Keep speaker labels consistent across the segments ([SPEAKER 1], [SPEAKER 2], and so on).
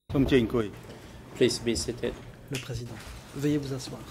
[SPEAKER 1] Please be seated.
[SPEAKER 2] Le président. Veuillez vous asseoir.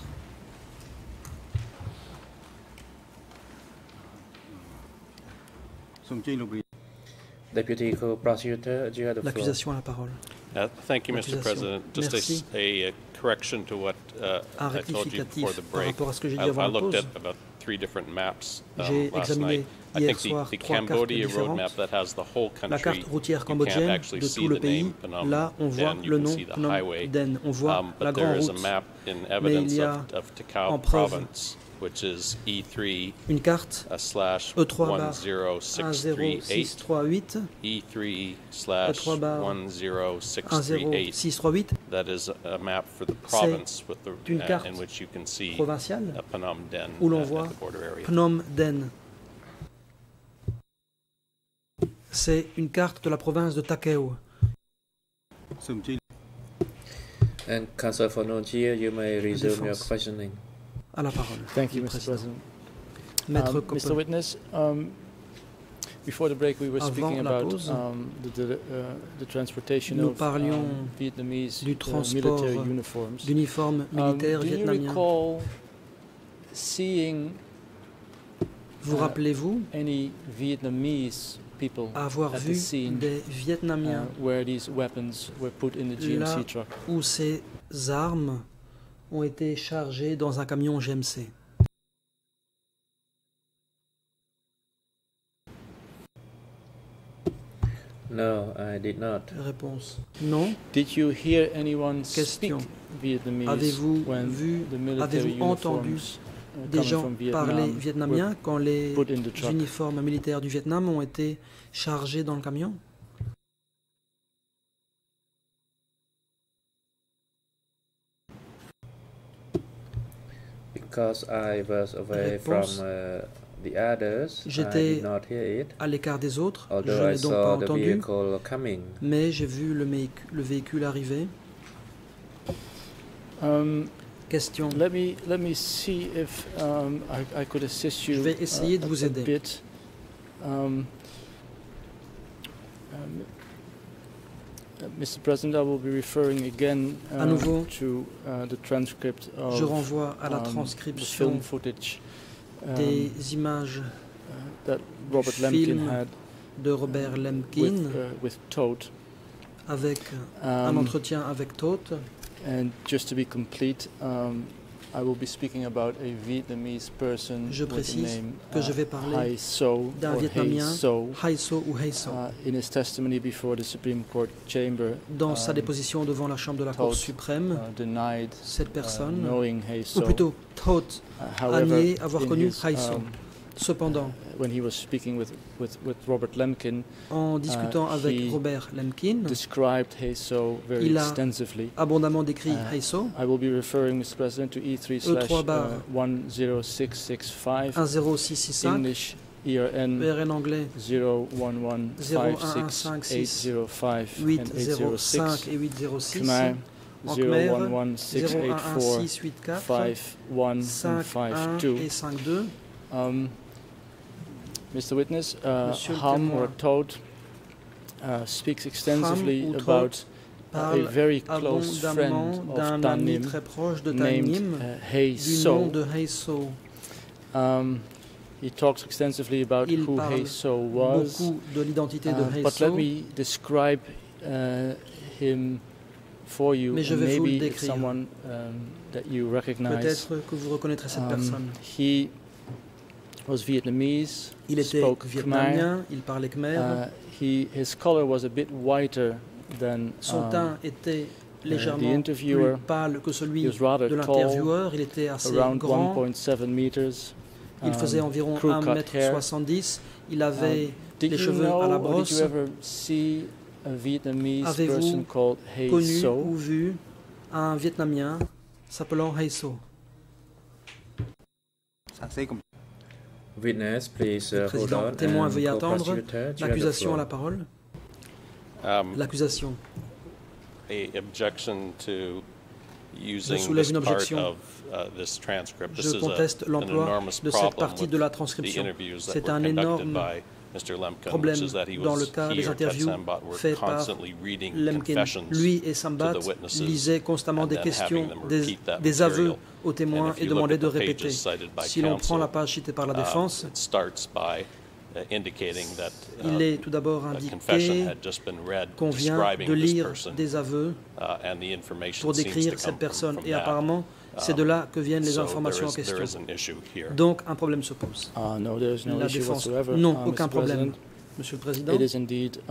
[SPEAKER 1] Deputy Co-Prosecutor, you have the floor.
[SPEAKER 2] L'accusation a la parole.
[SPEAKER 3] Thank you, Mr.
[SPEAKER 2] L'accusation.
[SPEAKER 3] President. Just
[SPEAKER 2] Merci.
[SPEAKER 3] a correction to what
[SPEAKER 2] Un
[SPEAKER 3] I told you before
[SPEAKER 2] rectificatif
[SPEAKER 3] the
[SPEAKER 2] par
[SPEAKER 3] break.
[SPEAKER 2] rapport à ce que j'ai dit
[SPEAKER 3] I
[SPEAKER 2] avant la
[SPEAKER 3] looked
[SPEAKER 2] pause.
[SPEAKER 3] at about 3 different maps
[SPEAKER 2] J'ai
[SPEAKER 3] last
[SPEAKER 2] examiné
[SPEAKER 3] night. I
[SPEAKER 2] hier
[SPEAKER 3] think
[SPEAKER 2] soir
[SPEAKER 3] the
[SPEAKER 2] 3 cartes
[SPEAKER 3] Cambodia road map
[SPEAKER 2] différentes.
[SPEAKER 3] that has the whole
[SPEAKER 2] La
[SPEAKER 3] country,
[SPEAKER 2] carte routière
[SPEAKER 3] you can't
[SPEAKER 2] cambodgienne
[SPEAKER 3] actually
[SPEAKER 2] de
[SPEAKER 3] see
[SPEAKER 2] tout le
[SPEAKER 3] the
[SPEAKER 2] pays,
[SPEAKER 3] name Phnom
[SPEAKER 2] là on voit
[SPEAKER 3] Penh,
[SPEAKER 2] le
[SPEAKER 3] you can
[SPEAKER 2] nom
[SPEAKER 3] see the
[SPEAKER 2] Phnom
[SPEAKER 3] highway.
[SPEAKER 2] Penh, on voit la
[SPEAKER 3] But there
[SPEAKER 2] grande
[SPEAKER 3] is a
[SPEAKER 2] route.
[SPEAKER 3] map in
[SPEAKER 2] Mais
[SPEAKER 3] evidence
[SPEAKER 2] il y a
[SPEAKER 3] of Takao
[SPEAKER 2] en preuve
[SPEAKER 3] province, which is E3
[SPEAKER 2] une carte
[SPEAKER 3] slash
[SPEAKER 2] E3/10638
[SPEAKER 3] 10638. E3 slash
[SPEAKER 2] E3/10638.
[SPEAKER 3] 10638. That is a map for the province with the,
[SPEAKER 2] une carte
[SPEAKER 3] in which you can see
[SPEAKER 2] provinciale
[SPEAKER 3] Phnom Penh
[SPEAKER 2] où l'on
[SPEAKER 3] at
[SPEAKER 2] voit
[SPEAKER 3] the border area.
[SPEAKER 2] Phnom Penh. C'est une carte de la province de Takeo.
[SPEAKER 1] And Counsel for Nojia, you may resume your
[SPEAKER 2] Défense.
[SPEAKER 1] questioning.
[SPEAKER 2] À la parole.
[SPEAKER 4] Thank you,
[SPEAKER 2] le
[SPEAKER 4] Mr.
[SPEAKER 2] président.
[SPEAKER 4] President.
[SPEAKER 2] Maître
[SPEAKER 4] Mr.
[SPEAKER 2] Koppel.
[SPEAKER 4] Witness, before the break, we were
[SPEAKER 2] Avant
[SPEAKER 4] speaking
[SPEAKER 2] la
[SPEAKER 4] about
[SPEAKER 2] pause,
[SPEAKER 4] the transportation
[SPEAKER 2] nous
[SPEAKER 4] of
[SPEAKER 2] parlions
[SPEAKER 4] Vietnamese
[SPEAKER 2] du transport
[SPEAKER 4] military uniforms.
[SPEAKER 2] d'uniformes militaires
[SPEAKER 4] Do you
[SPEAKER 2] vietnamiens.
[SPEAKER 4] recall seeing
[SPEAKER 2] Vous rappelez-vous
[SPEAKER 4] any Vietnamese people
[SPEAKER 2] avoir
[SPEAKER 4] at the
[SPEAKER 2] vu
[SPEAKER 4] scene
[SPEAKER 2] des Vietnamiens
[SPEAKER 4] where these weapons were put in the
[SPEAKER 2] là
[SPEAKER 4] GMC truck?
[SPEAKER 2] où ces armes ont été chargées dans un camion GMC?
[SPEAKER 1] No, I did not.
[SPEAKER 2] Réponse non.
[SPEAKER 4] Did you hear anyone
[SPEAKER 2] Question.
[SPEAKER 4] speak Vietnamese
[SPEAKER 2] Avez-vous
[SPEAKER 4] when
[SPEAKER 2] vu,
[SPEAKER 4] the military
[SPEAKER 2] avez-vous entendu
[SPEAKER 4] uniforms
[SPEAKER 2] des
[SPEAKER 4] coming
[SPEAKER 2] gens
[SPEAKER 4] from
[SPEAKER 2] parler
[SPEAKER 4] Vietnam
[SPEAKER 2] vietnamien quand les
[SPEAKER 4] put in the truck?
[SPEAKER 2] uniformes militaires du Vietnam ont été chargés dans le camion?
[SPEAKER 1] Because I was away
[SPEAKER 2] Réponse.
[SPEAKER 1] from the others, I
[SPEAKER 2] J'étais
[SPEAKER 1] did not hear it.
[SPEAKER 2] À l'écart des autres, je
[SPEAKER 1] Although I
[SPEAKER 2] n'ai donc pas
[SPEAKER 1] saw the
[SPEAKER 2] entendu,
[SPEAKER 1] vehicle coming.
[SPEAKER 2] mais j'ai vu le véhicule arriver. Question.
[SPEAKER 4] Let me see if I could assist you
[SPEAKER 2] Je vais essayer de vous
[SPEAKER 4] a
[SPEAKER 2] aider.
[SPEAKER 4] bit. Mr. President, I will be referring again
[SPEAKER 2] À nouveau,
[SPEAKER 4] to the transcript of
[SPEAKER 2] Je renvoie à la
[SPEAKER 4] the
[SPEAKER 2] transcription
[SPEAKER 4] film footage
[SPEAKER 2] des images
[SPEAKER 4] that Robert
[SPEAKER 2] film
[SPEAKER 4] Lemkin had
[SPEAKER 2] de Robert Lemkin
[SPEAKER 4] with Todt.
[SPEAKER 2] avec un entretien avec Todt.
[SPEAKER 4] And just to be complete, I will be speaking about a Vietnamese person
[SPEAKER 2] Je
[SPEAKER 4] with the
[SPEAKER 2] précise
[SPEAKER 4] name
[SPEAKER 2] que je vais parler
[SPEAKER 4] Hai So
[SPEAKER 2] d'un
[SPEAKER 4] or Hai
[SPEAKER 2] Vietnamien,
[SPEAKER 4] So.
[SPEAKER 2] Hai So ou Hai So.
[SPEAKER 4] In his testimony before the Supreme Court chamber,
[SPEAKER 2] Dans sa déposition devant la Chambre de la Cour
[SPEAKER 4] Todt,
[SPEAKER 2] suprême,
[SPEAKER 4] denied
[SPEAKER 2] cette personne,
[SPEAKER 4] knowing Hai
[SPEAKER 2] ou
[SPEAKER 4] So.
[SPEAKER 2] plutôt Todt, a
[SPEAKER 4] However,
[SPEAKER 2] nié avoir
[SPEAKER 4] in
[SPEAKER 2] connu
[SPEAKER 4] his,
[SPEAKER 2] Hai So. Cependant,
[SPEAKER 4] when he was speaking with Robert Lemkin,
[SPEAKER 2] en discutant avec
[SPEAKER 4] he
[SPEAKER 2] Robert Lemkin,
[SPEAKER 4] described Hai So very
[SPEAKER 2] il a
[SPEAKER 4] extensively.
[SPEAKER 2] abondamment décrit Hai So,
[SPEAKER 4] I will be referring, Mr. President, to E3/10665,
[SPEAKER 2] 10665,
[SPEAKER 4] English ERN
[SPEAKER 2] VRN anglais
[SPEAKER 4] 01156805805 and
[SPEAKER 2] 805
[SPEAKER 4] 806,
[SPEAKER 2] et 806,
[SPEAKER 4] Khmer
[SPEAKER 2] en Khmer
[SPEAKER 4] 0116845
[SPEAKER 2] 011684
[SPEAKER 4] 51
[SPEAKER 2] 51
[SPEAKER 4] and
[SPEAKER 2] et 52.
[SPEAKER 4] Mr. Witness,
[SPEAKER 2] Monsieur le
[SPEAKER 4] Ham
[SPEAKER 2] témoin.
[SPEAKER 4] or Todt speaks extensively
[SPEAKER 2] Ham ou
[SPEAKER 4] about
[SPEAKER 2] Todt
[SPEAKER 4] a
[SPEAKER 2] parle
[SPEAKER 4] very close friend
[SPEAKER 2] abondamment
[SPEAKER 4] of
[SPEAKER 2] d'un ami
[SPEAKER 4] Tanim
[SPEAKER 2] très proche de
[SPEAKER 4] named
[SPEAKER 2] Tanim,
[SPEAKER 4] Hai
[SPEAKER 2] du nom
[SPEAKER 4] So.
[SPEAKER 2] de Hai So.
[SPEAKER 4] He talks extensively about
[SPEAKER 2] Il
[SPEAKER 4] who
[SPEAKER 2] parle
[SPEAKER 4] Hai So was.
[SPEAKER 2] beaucoup de l'identité de Hai
[SPEAKER 4] But
[SPEAKER 2] So,
[SPEAKER 4] let me describe him for you.
[SPEAKER 2] Mais je
[SPEAKER 4] And
[SPEAKER 2] vais vous le
[SPEAKER 4] maybe it's
[SPEAKER 2] décrire.
[SPEAKER 4] someone that you recognize.
[SPEAKER 2] peut-être que vous reconnaîtrez cette personne.
[SPEAKER 4] He was Vietnamese.
[SPEAKER 2] Il était
[SPEAKER 4] spoke
[SPEAKER 2] vietnamien, il parlait khmer,
[SPEAKER 4] His color was a bit whiter than
[SPEAKER 2] son teint était
[SPEAKER 4] the
[SPEAKER 2] légèrement
[SPEAKER 4] interviewer.
[SPEAKER 2] plus pâle que celui
[SPEAKER 4] He was rather
[SPEAKER 2] de
[SPEAKER 4] tall,
[SPEAKER 2] l'intervieweur, il était assez
[SPEAKER 4] around
[SPEAKER 2] grand,
[SPEAKER 4] 1.7 meters.
[SPEAKER 2] il faisait environ
[SPEAKER 4] crew-cut hair.
[SPEAKER 2] 1m70, il avait
[SPEAKER 4] Did
[SPEAKER 2] les
[SPEAKER 4] you
[SPEAKER 2] cheveux
[SPEAKER 4] know,
[SPEAKER 2] à la
[SPEAKER 4] or did
[SPEAKER 2] brosse.
[SPEAKER 4] you ever see a Vietnamese
[SPEAKER 2] Avez-vous
[SPEAKER 4] person called Hai
[SPEAKER 2] connu
[SPEAKER 4] So?
[SPEAKER 2] ou vu un Vietnamien s'appelant Hai So.
[SPEAKER 1] Witness, please hold
[SPEAKER 2] Président,
[SPEAKER 1] on.
[SPEAKER 2] témoin,
[SPEAKER 1] And
[SPEAKER 2] veuillez attendre.
[SPEAKER 1] co-prosecutor, you have the
[SPEAKER 2] L'accusation a la
[SPEAKER 1] floor.
[SPEAKER 2] parole. L'accusation.
[SPEAKER 3] A objection to
[SPEAKER 2] Je
[SPEAKER 3] using
[SPEAKER 2] soulève
[SPEAKER 3] this
[SPEAKER 2] une
[SPEAKER 3] part
[SPEAKER 2] objection.
[SPEAKER 3] of this transcript. This
[SPEAKER 2] Je
[SPEAKER 3] is
[SPEAKER 2] conteste
[SPEAKER 3] an
[SPEAKER 2] l'emploi
[SPEAKER 3] enormous
[SPEAKER 2] de cette
[SPEAKER 3] problem
[SPEAKER 2] partie
[SPEAKER 3] with
[SPEAKER 2] de la
[SPEAKER 3] the
[SPEAKER 2] transcription.
[SPEAKER 3] interviews that
[SPEAKER 2] C'est
[SPEAKER 3] were
[SPEAKER 2] un
[SPEAKER 3] conducted
[SPEAKER 2] énorme
[SPEAKER 3] by Mr. Lemkin,
[SPEAKER 2] problème
[SPEAKER 3] which is that
[SPEAKER 2] dans le cas des
[SPEAKER 3] he or Ted
[SPEAKER 2] interviews
[SPEAKER 3] Sambat were
[SPEAKER 2] faits par
[SPEAKER 3] constantly reading
[SPEAKER 2] Lemkin.
[SPEAKER 3] confessions
[SPEAKER 2] Lui et
[SPEAKER 3] to
[SPEAKER 2] Sambat
[SPEAKER 3] the witnesses
[SPEAKER 2] lisaient constamment
[SPEAKER 3] and
[SPEAKER 2] des
[SPEAKER 3] then
[SPEAKER 2] questions,
[SPEAKER 3] having them
[SPEAKER 2] des,
[SPEAKER 3] repeat that
[SPEAKER 2] des aveux
[SPEAKER 3] material.
[SPEAKER 2] aux témoins
[SPEAKER 3] And if
[SPEAKER 2] et
[SPEAKER 3] you look
[SPEAKER 2] demandaient
[SPEAKER 3] at
[SPEAKER 2] de
[SPEAKER 3] the pages
[SPEAKER 2] répéter.
[SPEAKER 3] cited by
[SPEAKER 2] Si l'on prend
[SPEAKER 3] counsel,
[SPEAKER 2] la page citée par la défense,
[SPEAKER 3] it starts by indicating that
[SPEAKER 2] il est tout d'abord
[SPEAKER 3] a confession
[SPEAKER 2] indiqué
[SPEAKER 3] had just been read
[SPEAKER 2] qu'on vient
[SPEAKER 3] describing
[SPEAKER 2] de
[SPEAKER 3] this
[SPEAKER 2] lire
[SPEAKER 3] person,
[SPEAKER 2] des aveux
[SPEAKER 3] and the information
[SPEAKER 2] pour
[SPEAKER 3] seems
[SPEAKER 2] décrire
[SPEAKER 3] to
[SPEAKER 2] cette
[SPEAKER 3] come
[SPEAKER 2] personne.
[SPEAKER 3] from
[SPEAKER 2] Et
[SPEAKER 3] that.
[SPEAKER 2] apparemment, c'est de là que viennent les
[SPEAKER 3] So
[SPEAKER 2] informations en
[SPEAKER 3] there
[SPEAKER 2] question.
[SPEAKER 3] is an issue here.
[SPEAKER 2] Donc, un problème se pose.
[SPEAKER 4] No, there is no
[SPEAKER 2] La
[SPEAKER 4] issue
[SPEAKER 2] défense,
[SPEAKER 4] whatsoever.
[SPEAKER 2] non,
[SPEAKER 4] Mr.
[SPEAKER 2] aucun problème.
[SPEAKER 4] President.
[SPEAKER 2] Monsieur le Président,
[SPEAKER 4] It is indeed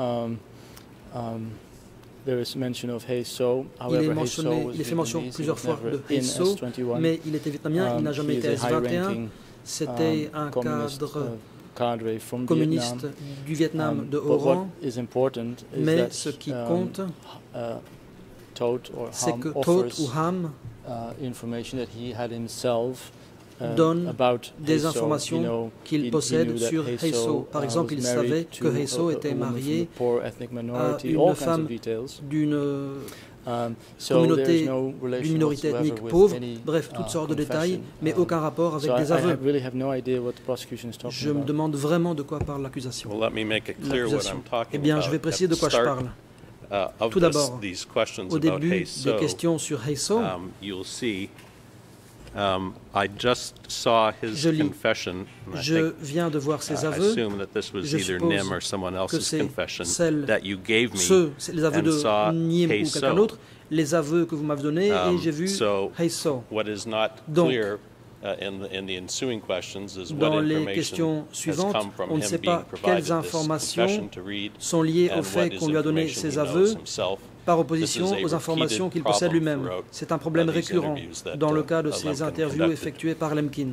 [SPEAKER 4] there is mention of Hey So.
[SPEAKER 2] il
[SPEAKER 4] However,
[SPEAKER 2] est,
[SPEAKER 4] Hey So
[SPEAKER 2] mentionné,
[SPEAKER 4] was
[SPEAKER 2] il est fait mention
[SPEAKER 4] Vietnamese, he
[SPEAKER 2] plusieurs
[SPEAKER 4] was
[SPEAKER 2] fois
[SPEAKER 4] never
[SPEAKER 2] de
[SPEAKER 4] in
[SPEAKER 2] Hey So,
[SPEAKER 4] S21.
[SPEAKER 2] mais il était vietnamien, il n'a jamais
[SPEAKER 4] He
[SPEAKER 2] été
[SPEAKER 4] is a
[SPEAKER 2] S21.
[SPEAKER 4] high-ranking,
[SPEAKER 2] C'était un
[SPEAKER 4] communist,
[SPEAKER 2] cadre
[SPEAKER 4] cadre from
[SPEAKER 2] communiste
[SPEAKER 4] Vietnam.
[SPEAKER 2] du Vietnam de
[SPEAKER 4] But
[SPEAKER 2] haut
[SPEAKER 4] what
[SPEAKER 2] rang,
[SPEAKER 4] is important is
[SPEAKER 2] mais
[SPEAKER 4] that,
[SPEAKER 2] ce qui compte,
[SPEAKER 4] Todt or
[SPEAKER 2] c'est
[SPEAKER 4] Ham
[SPEAKER 2] que Todt
[SPEAKER 4] offers
[SPEAKER 2] ou Ham
[SPEAKER 4] information that he had himself
[SPEAKER 2] donne
[SPEAKER 4] about
[SPEAKER 2] des
[SPEAKER 4] Hey So.
[SPEAKER 2] informations
[SPEAKER 4] You know,
[SPEAKER 2] qu'il
[SPEAKER 4] he
[SPEAKER 2] possède
[SPEAKER 4] knew that
[SPEAKER 2] sur
[SPEAKER 4] Hey
[SPEAKER 2] Hey So.
[SPEAKER 4] So,
[SPEAKER 2] Par exemple,
[SPEAKER 4] was
[SPEAKER 2] il
[SPEAKER 4] married
[SPEAKER 2] savait
[SPEAKER 4] to
[SPEAKER 2] que Hey So
[SPEAKER 4] a
[SPEAKER 2] était
[SPEAKER 4] woman from
[SPEAKER 2] marié
[SPEAKER 4] a poor ethnic minority,
[SPEAKER 2] une
[SPEAKER 4] all kinds
[SPEAKER 2] femme
[SPEAKER 4] of details.
[SPEAKER 2] d'une
[SPEAKER 4] So
[SPEAKER 2] communauté,
[SPEAKER 4] there's no relation
[SPEAKER 2] d'une minorité
[SPEAKER 4] whatsoever
[SPEAKER 2] ethnique
[SPEAKER 4] with
[SPEAKER 2] pauvre,
[SPEAKER 4] any,
[SPEAKER 2] bref, toutes sortes de détails,
[SPEAKER 4] confession.
[SPEAKER 2] mais aucun rapport avec
[SPEAKER 4] So
[SPEAKER 2] des
[SPEAKER 4] I
[SPEAKER 2] aveux.
[SPEAKER 4] really have no idea what the prosecution is talking
[SPEAKER 2] Je me
[SPEAKER 4] about.
[SPEAKER 2] demande vraiment de quoi parle l'accusation.
[SPEAKER 3] Well, let me make it clear what
[SPEAKER 2] L'accusation.
[SPEAKER 3] I'm talking
[SPEAKER 2] Eh bien, je vais
[SPEAKER 3] about.
[SPEAKER 2] préciser
[SPEAKER 3] At
[SPEAKER 2] de
[SPEAKER 3] the
[SPEAKER 2] quoi je
[SPEAKER 3] start,
[SPEAKER 2] parle.
[SPEAKER 3] of
[SPEAKER 2] Tout d'abord,
[SPEAKER 3] these questions
[SPEAKER 2] Au
[SPEAKER 3] about
[SPEAKER 2] début
[SPEAKER 3] Hey
[SPEAKER 2] des
[SPEAKER 3] So,
[SPEAKER 2] questions sur Hey So,
[SPEAKER 3] you'll see, I just saw his
[SPEAKER 2] Je lis.
[SPEAKER 3] confession. And I
[SPEAKER 2] je
[SPEAKER 3] think,
[SPEAKER 2] viens de voir ses
[SPEAKER 3] I
[SPEAKER 2] aveux.
[SPEAKER 3] assume that this was
[SPEAKER 2] Je
[SPEAKER 3] either
[SPEAKER 2] suppose
[SPEAKER 3] Nim or someone
[SPEAKER 2] que
[SPEAKER 3] else's
[SPEAKER 2] c'est
[SPEAKER 3] confession
[SPEAKER 2] celle-
[SPEAKER 3] that you gave me.
[SPEAKER 2] C'est les aveux
[SPEAKER 3] and saw
[SPEAKER 2] de Niem
[SPEAKER 3] Hey
[SPEAKER 2] ou quelqu'un
[SPEAKER 3] So.
[SPEAKER 2] d'autre, les aveux que vous m'avez donnés, et j'ai vu
[SPEAKER 3] So
[SPEAKER 2] Hey So.
[SPEAKER 3] what is not
[SPEAKER 2] Donc,
[SPEAKER 3] clear in the ensuing questions is what
[SPEAKER 2] dans les
[SPEAKER 3] information
[SPEAKER 2] questions
[SPEAKER 3] has
[SPEAKER 2] suivantes,
[SPEAKER 3] come from
[SPEAKER 2] on ne
[SPEAKER 3] him
[SPEAKER 2] sait
[SPEAKER 3] being
[SPEAKER 2] pas
[SPEAKER 3] provided
[SPEAKER 2] quelles
[SPEAKER 3] this
[SPEAKER 2] informations
[SPEAKER 3] confession to read
[SPEAKER 2] sont liées
[SPEAKER 3] and
[SPEAKER 2] au fait
[SPEAKER 3] what is
[SPEAKER 2] qu'on lui a donné
[SPEAKER 3] information
[SPEAKER 2] ses
[SPEAKER 3] he knows
[SPEAKER 2] aveux
[SPEAKER 3] himself.
[SPEAKER 2] par
[SPEAKER 3] This is
[SPEAKER 2] opposition
[SPEAKER 3] a
[SPEAKER 2] aux informations
[SPEAKER 3] repeated
[SPEAKER 2] qu'il possède
[SPEAKER 3] problem
[SPEAKER 2] lui-même.
[SPEAKER 3] throughout,
[SPEAKER 2] C'est un problème
[SPEAKER 3] these
[SPEAKER 2] récurrent
[SPEAKER 3] interviews that,
[SPEAKER 2] dans le cas de
[SPEAKER 3] Lemkin
[SPEAKER 2] ces interviews
[SPEAKER 3] conducted.
[SPEAKER 2] effectuées par Lemkin.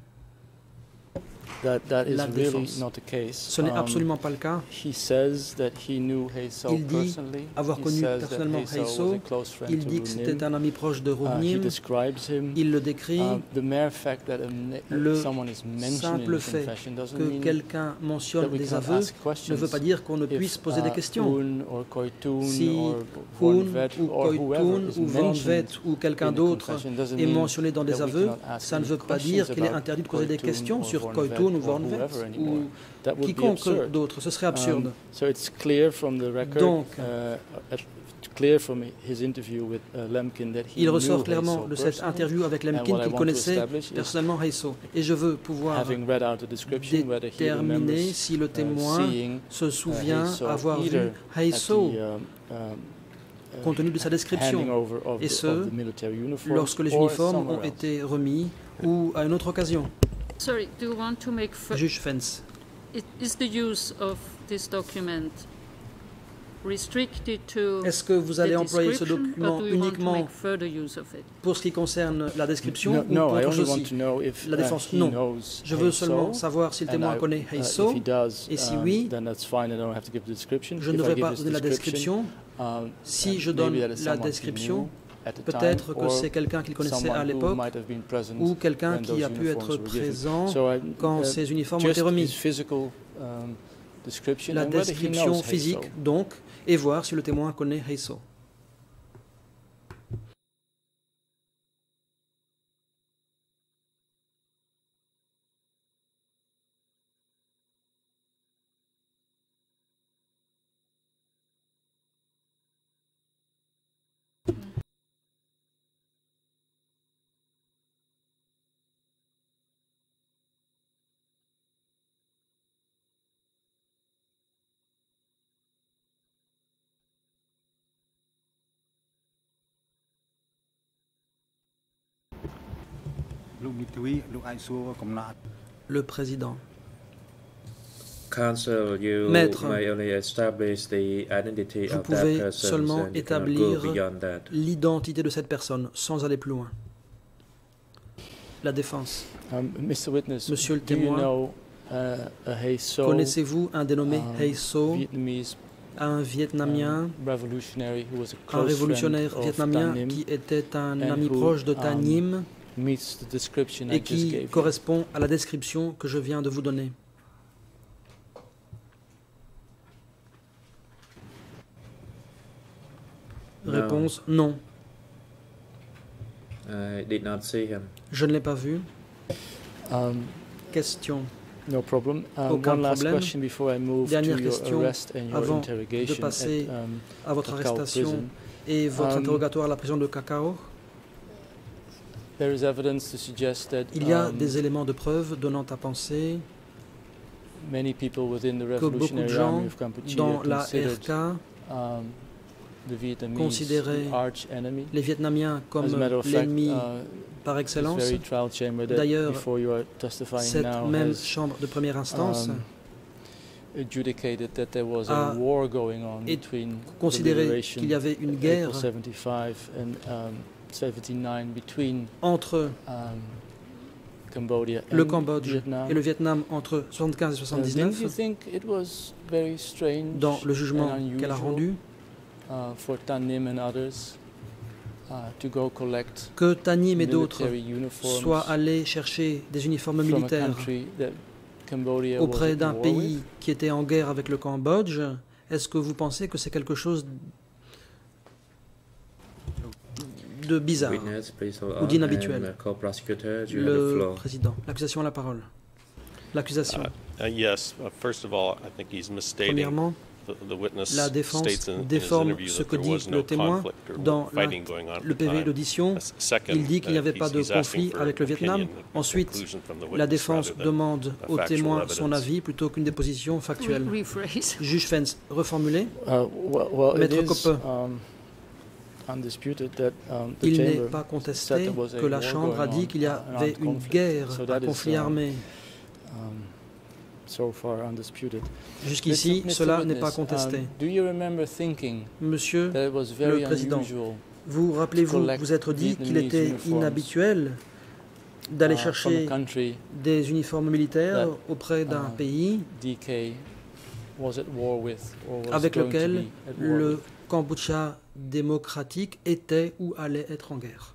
[SPEAKER 4] That is
[SPEAKER 2] La
[SPEAKER 4] really
[SPEAKER 2] défense.
[SPEAKER 4] not the case.
[SPEAKER 2] Ce n'est absolument pas le cas.
[SPEAKER 4] He says that he knew Hey So
[SPEAKER 2] Il dit
[SPEAKER 4] personally.
[SPEAKER 2] avoir
[SPEAKER 4] He
[SPEAKER 2] connu
[SPEAKER 4] says that
[SPEAKER 2] personnellement
[SPEAKER 4] Hey
[SPEAKER 2] Hey
[SPEAKER 4] So
[SPEAKER 2] So.
[SPEAKER 4] was a close friend
[SPEAKER 2] Il
[SPEAKER 4] to
[SPEAKER 2] dit que
[SPEAKER 4] Nim.
[SPEAKER 2] c'était un ami proche de
[SPEAKER 4] He
[SPEAKER 2] Rovnim.
[SPEAKER 4] describes him.
[SPEAKER 2] Il le décrit.
[SPEAKER 4] The mere fact that
[SPEAKER 2] Le
[SPEAKER 4] someone is mentioned in
[SPEAKER 2] simple
[SPEAKER 4] the
[SPEAKER 2] fait
[SPEAKER 4] confession doesn't
[SPEAKER 2] que
[SPEAKER 4] mean
[SPEAKER 2] quelqu'un
[SPEAKER 4] that
[SPEAKER 2] mentionne
[SPEAKER 4] we
[SPEAKER 2] des
[SPEAKER 4] cannot
[SPEAKER 2] aveux
[SPEAKER 4] ask questions.
[SPEAKER 2] ne veut pas dire qu'on ne puisse
[SPEAKER 4] If,
[SPEAKER 2] poser des questions.
[SPEAKER 4] Hoon or Koitun
[SPEAKER 2] Si
[SPEAKER 4] or
[SPEAKER 2] Hoon
[SPEAKER 4] Von Vet
[SPEAKER 2] ou
[SPEAKER 4] or whoever
[SPEAKER 2] Koitun
[SPEAKER 4] is
[SPEAKER 2] ou Van
[SPEAKER 4] mentioned
[SPEAKER 2] Vet ou quelqu'un
[SPEAKER 4] in the
[SPEAKER 2] d'autre
[SPEAKER 4] confession doesn't
[SPEAKER 2] est
[SPEAKER 4] mean
[SPEAKER 2] mentionné dans des
[SPEAKER 4] that we
[SPEAKER 2] aveux,
[SPEAKER 4] cannot ask
[SPEAKER 2] ça ne
[SPEAKER 4] any
[SPEAKER 2] veut pas
[SPEAKER 4] questions
[SPEAKER 2] dire qu'il est
[SPEAKER 4] about
[SPEAKER 2] interdit de poser des
[SPEAKER 4] Koitun
[SPEAKER 2] questions
[SPEAKER 4] or
[SPEAKER 2] sur
[SPEAKER 4] Von
[SPEAKER 2] Koitun
[SPEAKER 4] Vet
[SPEAKER 2] ou Van
[SPEAKER 4] or
[SPEAKER 2] Vet
[SPEAKER 4] whoever anymore.
[SPEAKER 2] ou
[SPEAKER 4] That would be
[SPEAKER 2] quiconque
[SPEAKER 4] absurd.
[SPEAKER 2] d'autre. Ce serait absurde.
[SPEAKER 4] So it's clear from the record,
[SPEAKER 2] Donc,
[SPEAKER 4] clear from his interview with Lemkin that he
[SPEAKER 2] Il
[SPEAKER 4] knew
[SPEAKER 2] ressort
[SPEAKER 4] Hey
[SPEAKER 2] clairement
[SPEAKER 4] So
[SPEAKER 2] de cette
[SPEAKER 4] personally.
[SPEAKER 2] interview avec
[SPEAKER 4] And
[SPEAKER 2] Lemkin
[SPEAKER 4] what I
[SPEAKER 2] qu'il
[SPEAKER 4] want to
[SPEAKER 2] connaissait
[SPEAKER 4] establish is,
[SPEAKER 2] personnellement Hey So. Et je veux pouvoir
[SPEAKER 4] having read out the description, whether he
[SPEAKER 2] déterminer
[SPEAKER 4] remembers
[SPEAKER 2] si le témoin
[SPEAKER 4] seeing
[SPEAKER 2] se souvient
[SPEAKER 4] Hey So
[SPEAKER 2] avoir vu
[SPEAKER 4] either
[SPEAKER 2] Hey
[SPEAKER 4] at
[SPEAKER 2] So
[SPEAKER 4] the,
[SPEAKER 2] compte tenu de sa
[SPEAKER 4] handing
[SPEAKER 2] description
[SPEAKER 4] over of
[SPEAKER 2] et
[SPEAKER 4] the,
[SPEAKER 2] ce,
[SPEAKER 4] of the military uniforms
[SPEAKER 2] lorsque les
[SPEAKER 4] or
[SPEAKER 2] uniformes
[SPEAKER 4] somewhere
[SPEAKER 2] ont
[SPEAKER 4] else.
[SPEAKER 2] été remis ou à une autre occasion.
[SPEAKER 5] Sorry, do you want to make
[SPEAKER 2] Juge Fens.
[SPEAKER 5] is the use of this document restricted to
[SPEAKER 2] Est-ce que vous allez
[SPEAKER 5] the
[SPEAKER 2] employer ce
[SPEAKER 5] description,
[SPEAKER 2] document
[SPEAKER 5] or do you want to
[SPEAKER 2] uniquement
[SPEAKER 5] make further use of it?
[SPEAKER 2] pour ce qui concerne la description
[SPEAKER 4] No,
[SPEAKER 2] ou
[SPEAKER 4] no,
[SPEAKER 2] pour
[SPEAKER 4] I
[SPEAKER 2] autre
[SPEAKER 4] only
[SPEAKER 2] chose
[SPEAKER 4] want
[SPEAKER 2] aussi?
[SPEAKER 4] to know if
[SPEAKER 2] La défense,
[SPEAKER 4] he
[SPEAKER 2] non.
[SPEAKER 4] knows
[SPEAKER 2] Je veux
[SPEAKER 4] Hey
[SPEAKER 2] seulement
[SPEAKER 4] So,
[SPEAKER 2] savoir si le
[SPEAKER 4] and
[SPEAKER 2] témoin
[SPEAKER 4] I-
[SPEAKER 2] connaît Hey
[SPEAKER 4] if
[SPEAKER 2] So.
[SPEAKER 4] he does,
[SPEAKER 2] et si oui,
[SPEAKER 4] then that's fine. I don't have to give the description.
[SPEAKER 2] je
[SPEAKER 4] If
[SPEAKER 2] ne
[SPEAKER 4] I
[SPEAKER 2] devrais
[SPEAKER 4] give
[SPEAKER 2] pas
[SPEAKER 4] this
[SPEAKER 2] donner la description. Si
[SPEAKER 4] then
[SPEAKER 2] je donne
[SPEAKER 4] maybe that is
[SPEAKER 2] la
[SPEAKER 4] someone he
[SPEAKER 2] description,
[SPEAKER 4] knew at the
[SPEAKER 2] peut-être
[SPEAKER 4] time,
[SPEAKER 2] que
[SPEAKER 4] or
[SPEAKER 2] c'est quelqu'un qu'il connaissait
[SPEAKER 4] someone
[SPEAKER 2] à
[SPEAKER 4] who
[SPEAKER 2] l'époque
[SPEAKER 4] might have been present
[SPEAKER 2] ou quelqu'un
[SPEAKER 4] when
[SPEAKER 2] qui a
[SPEAKER 4] those
[SPEAKER 2] pu être
[SPEAKER 4] uniforms were given.
[SPEAKER 2] présent
[SPEAKER 4] So
[SPEAKER 2] quand ces uniformes ont
[SPEAKER 4] just
[SPEAKER 2] été remis.
[SPEAKER 4] his physical, description
[SPEAKER 2] La
[SPEAKER 4] and whether he
[SPEAKER 2] description
[SPEAKER 4] knows Hey
[SPEAKER 2] physique,
[SPEAKER 4] So.
[SPEAKER 2] donc, et voir si le témoin connaît Hey So. Le président.
[SPEAKER 1] Counsel, you
[SPEAKER 2] Maître,
[SPEAKER 1] may only establish the identity
[SPEAKER 2] vous
[SPEAKER 1] of that
[SPEAKER 2] pouvez
[SPEAKER 1] person
[SPEAKER 2] seulement
[SPEAKER 1] and you cannot go
[SPEAKER 2] établir
[SPEAKER 1] beyond that.
[SPEAKER 2] l'identité de cette personne sans aller plus loin. La défense.
[SPEAKER 4] Mr. Witness,
[SPEAKER 2] Monsieur le
[SPEAKER 4] do you
[SPEAKER 2] témoin,
[SPEAKER 4] know a Hey So,
[SPEAKER 2] Connaissez-vous un dénommé Hey So,
[SPEAKER 4] Vietnamese
[SPEAKER 2] un Vietnamien,
[SPEAKER 4] revolutionary who was a
[SPEAKER 2] un
[SPEAKER 4] close
[SPEAKER 2] révolutionnaire
[SPEAKER 4] friend of
[SPEAKER 2] vietnamien
[SPEAKER 4] Tan Nim,
[SPEAKER 2] qui était un
[SPEAKER 4] and
[SPEAKER 2] ami
[SPEAKER 4] who,
[SPEAKER 2] proche de Tan Nim
[SPEAKER 4] meets the description I
[SPEAKER 2] et
[SPEAKER 4] just
[SPEAKER 2] qui
[SPEAKER 4] gave you?
[SPEAKER 2] correspond à la description que je viens de vous donner?
[SPEAKER 1] No.
[SPEAKER 2] Réponse non.
[SPEAKER 1] I did not see him.
[SPEAKER 2] Je ne l'ai pas vu.
[SPEAKER 4] Um,
[SPEAKER 2] Question.
[SPEAKER 4] No problem.
[SPEAKER 2] Aucun
[SPEAKER 4] One last
[SPEAKER 2] problème.
[SPEAKER 4] question before I move
[SPEAKER 2] Dernière
[SPEAKER 4] to your
[SPEAKER 2] question
[SPEAKER 4] arrest and your
[SPEAKER 2] avant de
[SPEAKER 4] interrogation
[SPEAKER 2] passer
[SPEAKER 4] at
[SPEAKER 2] à votre
[SPEAKER 4] Cacao
[SPEAKER 2] arrestation
[SPEAKER 4] prison.
[SPEAKER 2] et votre
[SPEAKER 4] Um,
[SPEAKER 2] interrogatoire à la prison de Cacao.
[SPEAKER 4] There is evidence to suggest that
[SPEAKER 2] Il y a des éléments de preuve donnant à penser
[SPEAKER 4] many people within the
[SPEAKER 2] que beaucoup de
[SPEAKER 4] Revolutionary
[SPEAKER 2] gens
[SPEAKER 4] Army of Cambodia
[SPEAKER 2] dans la
[SPEAKER 4] considered
[SPEAKER 2] RK
[SPEAKER 4] the Vietnamese
[SPEAKER 2] considéraient
[SPEAKER 4] the arch enemy.
[SPEAKER 2] les Vietnamiens comme
[SPEAKER 4] As a matter of fact,
[SPEAKER 2] l'ennemi par
[SPEAKER 4] this
[SPEAKER 2] excellence.
[SPEAKER 4] very trial chamber that
[SPEAKER 2] D'ailleurs,
[SPEAKER 4] before you are testifying
[SPEAKER 2] Cette
[SPEAKER 4] now
[SPEAKER 2] même
[SPEAKER 4] has
[SPEAKER 2] chambre de première instance
[SPEAKER 4] adjudicated that there was
[SPEAKER 2] a
[SPEAKER 4] a war going on
[SPEAKER 2] et
[SPEAKER 4] between
[SPEAKER 2] considéré
[SPEAKER 4] Liberation
[SPEAKER 2] qu'il y avait une guerre
[SPEAKER 4] April 75 and 79 between
[SPEAKER 2] entre
[SPEAKER 4] Cambodia
[SPEAKER 2] le
[SPEAKER 4] and
[SPEAKER 2] Cambodge
[SPEAKER 4] Vietnam.
[SPEAKER 2] et le Vietnam entre 75 et
[SPEAKER 4] Didn't you
[SPEAKER 2] 79
[SPEAKER 4] think it was very strange
[SPEAKER 2] dans le jugement
[SPEAKER 4] and
[SPEAKER 2] qu'elle a
[SPEAKER 4] unusual,
[SPEAKER 2] rendu
[SPEAKER 4] for Tan Nim and others to go collect
[SPEAKER 2] que Tanim et d'autres
[SPEAKER 4] military uniforms
[SPEAKER 2] soient allés chercher des uniformes
[SPEAKER 4] from a
[SPEAKER 2] militaires
[SPEAKER 4] country that Cambodia was
[SPEAKER 2] auprès
[SPEAKER 4] at
[SPEAKER 2] d'un
[SPEAKER 4] war
[SPEAKER 2] pays
[SPEAKER 4] with?
[SPEAKER 2] qui était en guerre avec le Cambodge? Est-ce que vous pensez que c'est quelque chose de bizarre
[SPEAKER 1] Witness, please hold
[SPEAKER 2] ou
[SPEAKER 1] on,
[SPEAKER 2] d'inhabituel?
[SPEAKER 1] and, co-prosecutor, you have the
[SPEAKER 2] Le
[SPEAKER 1] floor.
[SPEAKER 2] président, l'accusation a la parole. L'accusation.
[SPEAKER 3] Yes. First of all, I think he's misstating.
[SPEAKER 2] Premièrement,
[SPEAKER 3] The witness
[SPEAKER 2] la défense
[SPEAKER 3] states in his
[SPEAKER 2] déforme
[SPEAKER 3] interview
[SPEAKER 2] ce
[SPEAKER 3] that
[SPEAKER 2] que
[SPEAKER 3] there
[SPEAKER 2] dit
[SPEAKER 3] was
[SPEAKER 2] le
[SPEAKER 3] no
[SPEAKER 2] témoin
[SPEAKER 3] conflict or
[SPEAKER 2] dans
[SPEAKER 3] fighting going on at
[SPEAKER 2] le
[SPEAKER 3] the
[SPEAKER 2] PV
[SPEAKER 3] time.
[SPEAKER 2] d'audition.
[SPEAKER 3] Second,
[SPEAKER 2] Il dit qu'il n'y avait pas de
[SPEAKER 3] he's asking
[SPEAKER 2] conflit
[SPEAKER 3] for
[SPEAKER 2] avec le
[SPEAKER 3] an
[SPEAKER 2] Vietnam.
[SPEAKER 3] opinion, a
[SPEAKER 2] Ensuite,
[SPEAKER 3] conclusion from the
[SPEAKER 2] la
[SPEAKER 3] witness
[SPEAKER 2] défense
[SPEAKER 3] rather than
[SPEAKER 2] demande
[SPEAKER 3] a
[SPEAKER 2] au
[SPEAKER 3] factual
[SPEAKER 2] témoin son
[SPEAKER 3] evidence.
[SPEAKER 2] avis plutôt qu'une déposition factuelle.
[SPEAKER 5] Rephrase.
[SPEAKER 2] Juge Fens, reformulé.
[SPEAKER 4] Well,
[SPEAKER 2] Maître
[SPEAKER 4] it is
[SPEAKER 2] Coppe.
[SPEAKER 4] undisputed that the
[SPEAKER 2] Il n'est
[SPEAKER 4] chamber
[SPEAKER 2] pas
[SPEAKER 4] said
[SPEAKER 2] contesté
[SPEAKER 4] there was a
[SPEAKER 2] que la
[SPEAKER 4] war
[SPEAKER 2] Chambre a
[SPEAKER 4] going
[SPEAKER 2] dit
[SPEAKER 4] on,
[SPEAKER 2] qu'il y
[SPEAKER 4] an
[SPEAKER 2] avait
[SPEAKER 4] armed
[SPEAKER 2] une
[SPEAKER 4] conflict.
[SPEAKER 2] guerre,
[SPEAKER 4] So
[SPEAKER 2] un
[SPEAKER 4] that is,
[SPEAKER 2] conflit armé.
[SPEAKER 4] So far undisputed.
[SPEAKER 2] Jusqu'ici,
[SPEAKER 4] Mr.
[SPEAKER 2] cela
[SPEAKER 4] Witness,
[SPEAKER 2] n'est pas contesté.
[SPEAKER 4] Do you remember thinking
[SPEAKER 2] Monsieur,
[SPEAKER 4] that it was very
[SPEAKER 2] président,
[SPEAKER 4] unusual
[SPEAKER 2] vous rappelez-vous
[SPEAKER 4] collect
[SPEAKER 2] vous être dit qu'il
[SPEAKER 4] Vietnamese
[SPEAKER 2] était
[SPEAKER 4] uniforms,
[SPEAKER 2] inhabituel d'aller
[SPEAKER 4] from a
[SPEAKER 2] chercher
[SPEAKER 4] country
[SPEAKER 2] des uniformes militaires
[SPEAKER 4] that,
[SPEAKER 2] auprès d'un pays
[SPEAKER 4] DK was at war with or was
[SPEAKER 2] avec
[SPEAKER 4] going to
[SPEAKER 2] lequel
[SPEAKER 4] be at war
[SPEAKER 2] le
[SPEAKER 4] with?
[SPEAKER 2] Cambodge démocratique était ou allait être en guerre?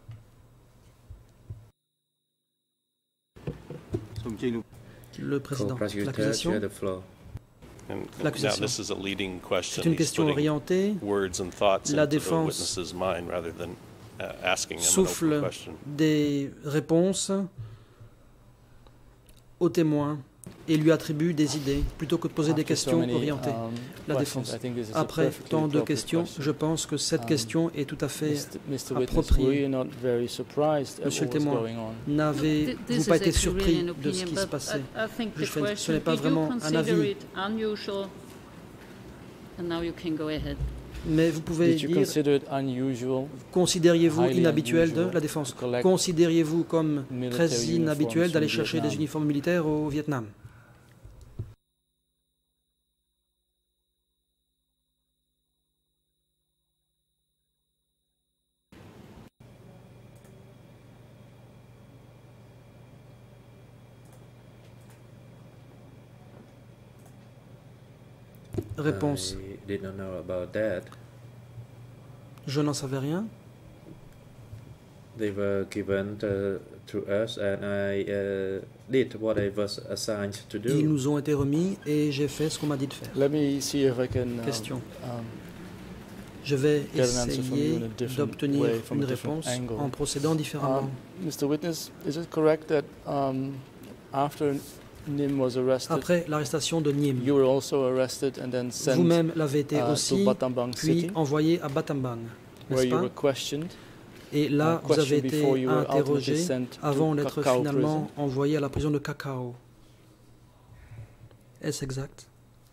[SPEAKER 2] Le président,
[SPEAKER 1] Co-prosecutor, you
[SPEAKER 2] l'accusation.
[SPEAKER 1] have the floor.
[SPEAKER 3] And now
[SPEAKER 2] L'accusation.
[SPEAKER 3] this is a leading question.
[SPEAKER 2] C'est une
[SPEAKER 3] He's
[SPEAKER 2] question
[SPEAKER 3] putting
[SPEAKER 2] orientée.
[SPEAKER 3] words and thoughts
[SPEAKER 2] La
[SPEAKER 3] into the
[SPEAKER 2] défense
[SPEAKER 3] witness's mind rather than asking him an
[SPEAKER 2] Souffle
[SPEAKER 3] open question.
[SPEAKER 2] des réponses au témoin et lui attribue des idées plutôt que de poser des
[SPEAKER 4] After so
[SPEAKER 2] questions
[SPEAKER 4] many,
[SPEAKER 2] orientées. La
[SPEAKER 4] questions,
[SPEAKER 2] défense.
[SPEAKER 4] I think this is a
[SPEAKER 2] Après
[SPEAKER 4] perfectly
[SPEAKER 2] tant de
[SPEAKER 4] appropriate
[SPEAKER 2] questions,
[SPEAKER 4] question.
[SPEAKER 2] je pense que cette question est tout à fait
[SPEAKER 4] Mr. Witness, were
[SPEAKER 2] appropriée.
[SPEAKER 4] you not very surprised at
[SPEAKER 2] Monsieur
[SPEAKER 4] what
[SPEAKER 2] le
[SPEAKER 4] was
[SPEAKER 2] témoin,
[SPEAKER 4] going on?
[SPEAKER 2] n'avez-vous pas été surpris de ce qui se passait?
[SPEAKER 5] I think
[SPEAKER 2] Je
[SPEAKER 5] the
[SPEAKER 2] fais- ce
[SPEAKER 5] question,
[SPEAKER 2] n'est pas
[SPEAKER 5] did you
[SPEAKER 2] vraiment un
[SPEAKER 5] consider
[SPEAKER 2] avis.
[SPEAKER 5] it unusual? And now you can go ahead.
[SPEAKER 2] Mais vous pouvez
[SPEAKER 4] Did you
[SPEAKER 2] dire,
[SPEAKER 4] consider it unusual
[SPEAKER 2] considériez-vous
[SPEAKER 4] highly
[SPEAKER 2] inhabituel de
[SPEAKER 4] unusual
[SPEAKER 2] la défense?
[SPEAKER 4] to collect
[SPEAKER 2] Considériez-vous comme
[SPEAKER 4] military
[SPEAKER 2] très
[SPEAKER 4] uniforms
[SPEAKER 2] inhabituel d'aller
[SPEAKER 4] from
[SPEAKER 2] chercher des
[SPEAKER 4] Vietnam?
[SPEAKER 2] uniformes militaires au Vietnam? Réponse.
[SPEAKER 1] I did not know about that.
[SPEAKER 2] Je n'en savais rien.
[SPEAKER 1] They were given to us, and I did what I was assigned to
[SPEAKER 2] Ils
[SPEAKER 1] do.
[SPEAKER 2] nous ont été remis et j'ai fait ce qu'on m'a dit de faire.
[SPEAKER 4] Let me see if I can
[SPEAKER 2] Question. Je vais
[SPEAKER 4] get an answer from you
[SPEAKER 2] essayer
[SPEAKER 4] in a different
[SPEAKER 2] d'obtenir
[SPEAKER 4] way, from a
[SPEAKER 2] une
[SPEAKER 4] different
[SPEAKER 2] réponse
[SPEAKER 4] angle.
[SPEAKER 2] en procédant différemment.
[SPEAKER 4] Mr. Witness, is it correct that after Nim was arrested,
[SPEAKER 2] Après l'arrestation de Niem,
[SPEAKER 4] you were also arrested and then sent
[SPEAKER 2] vous-même l'avez été
[SPEAKER 4] to
[SPEAKER 2] aussi,
[SPEAKER 4] Battambang
[SPEAKER 2] puis
[SPEAKER 4] City,
[SPEAKER 2] envoyé à Battambang,
[SPEAKER 4] where
[SPEAKER 2] n'est-ce
[SPEAKER 4] you
[SPEAKER 2] pas?
[SPEAKER 4] were questioned,
[SPEAKER 2] Et là, vous avez
[SPEAKER 4] questioned
[SPEAKER 2] été
[SPEAKER 4] before you were ultimately
[SPEAKER 2] interrogé
[SPEAKER 4] sent
[SPEAKER 2] avant
[SPEAKER 4] to
[SPEAKER 2] d'être
[SPEAKER 4] Cacao
[SPEAKER 2] finalement
[SPEAKER 4] prison.
[SPEAKER 2] envoyé à la prison de Cacao. Est-ce exact?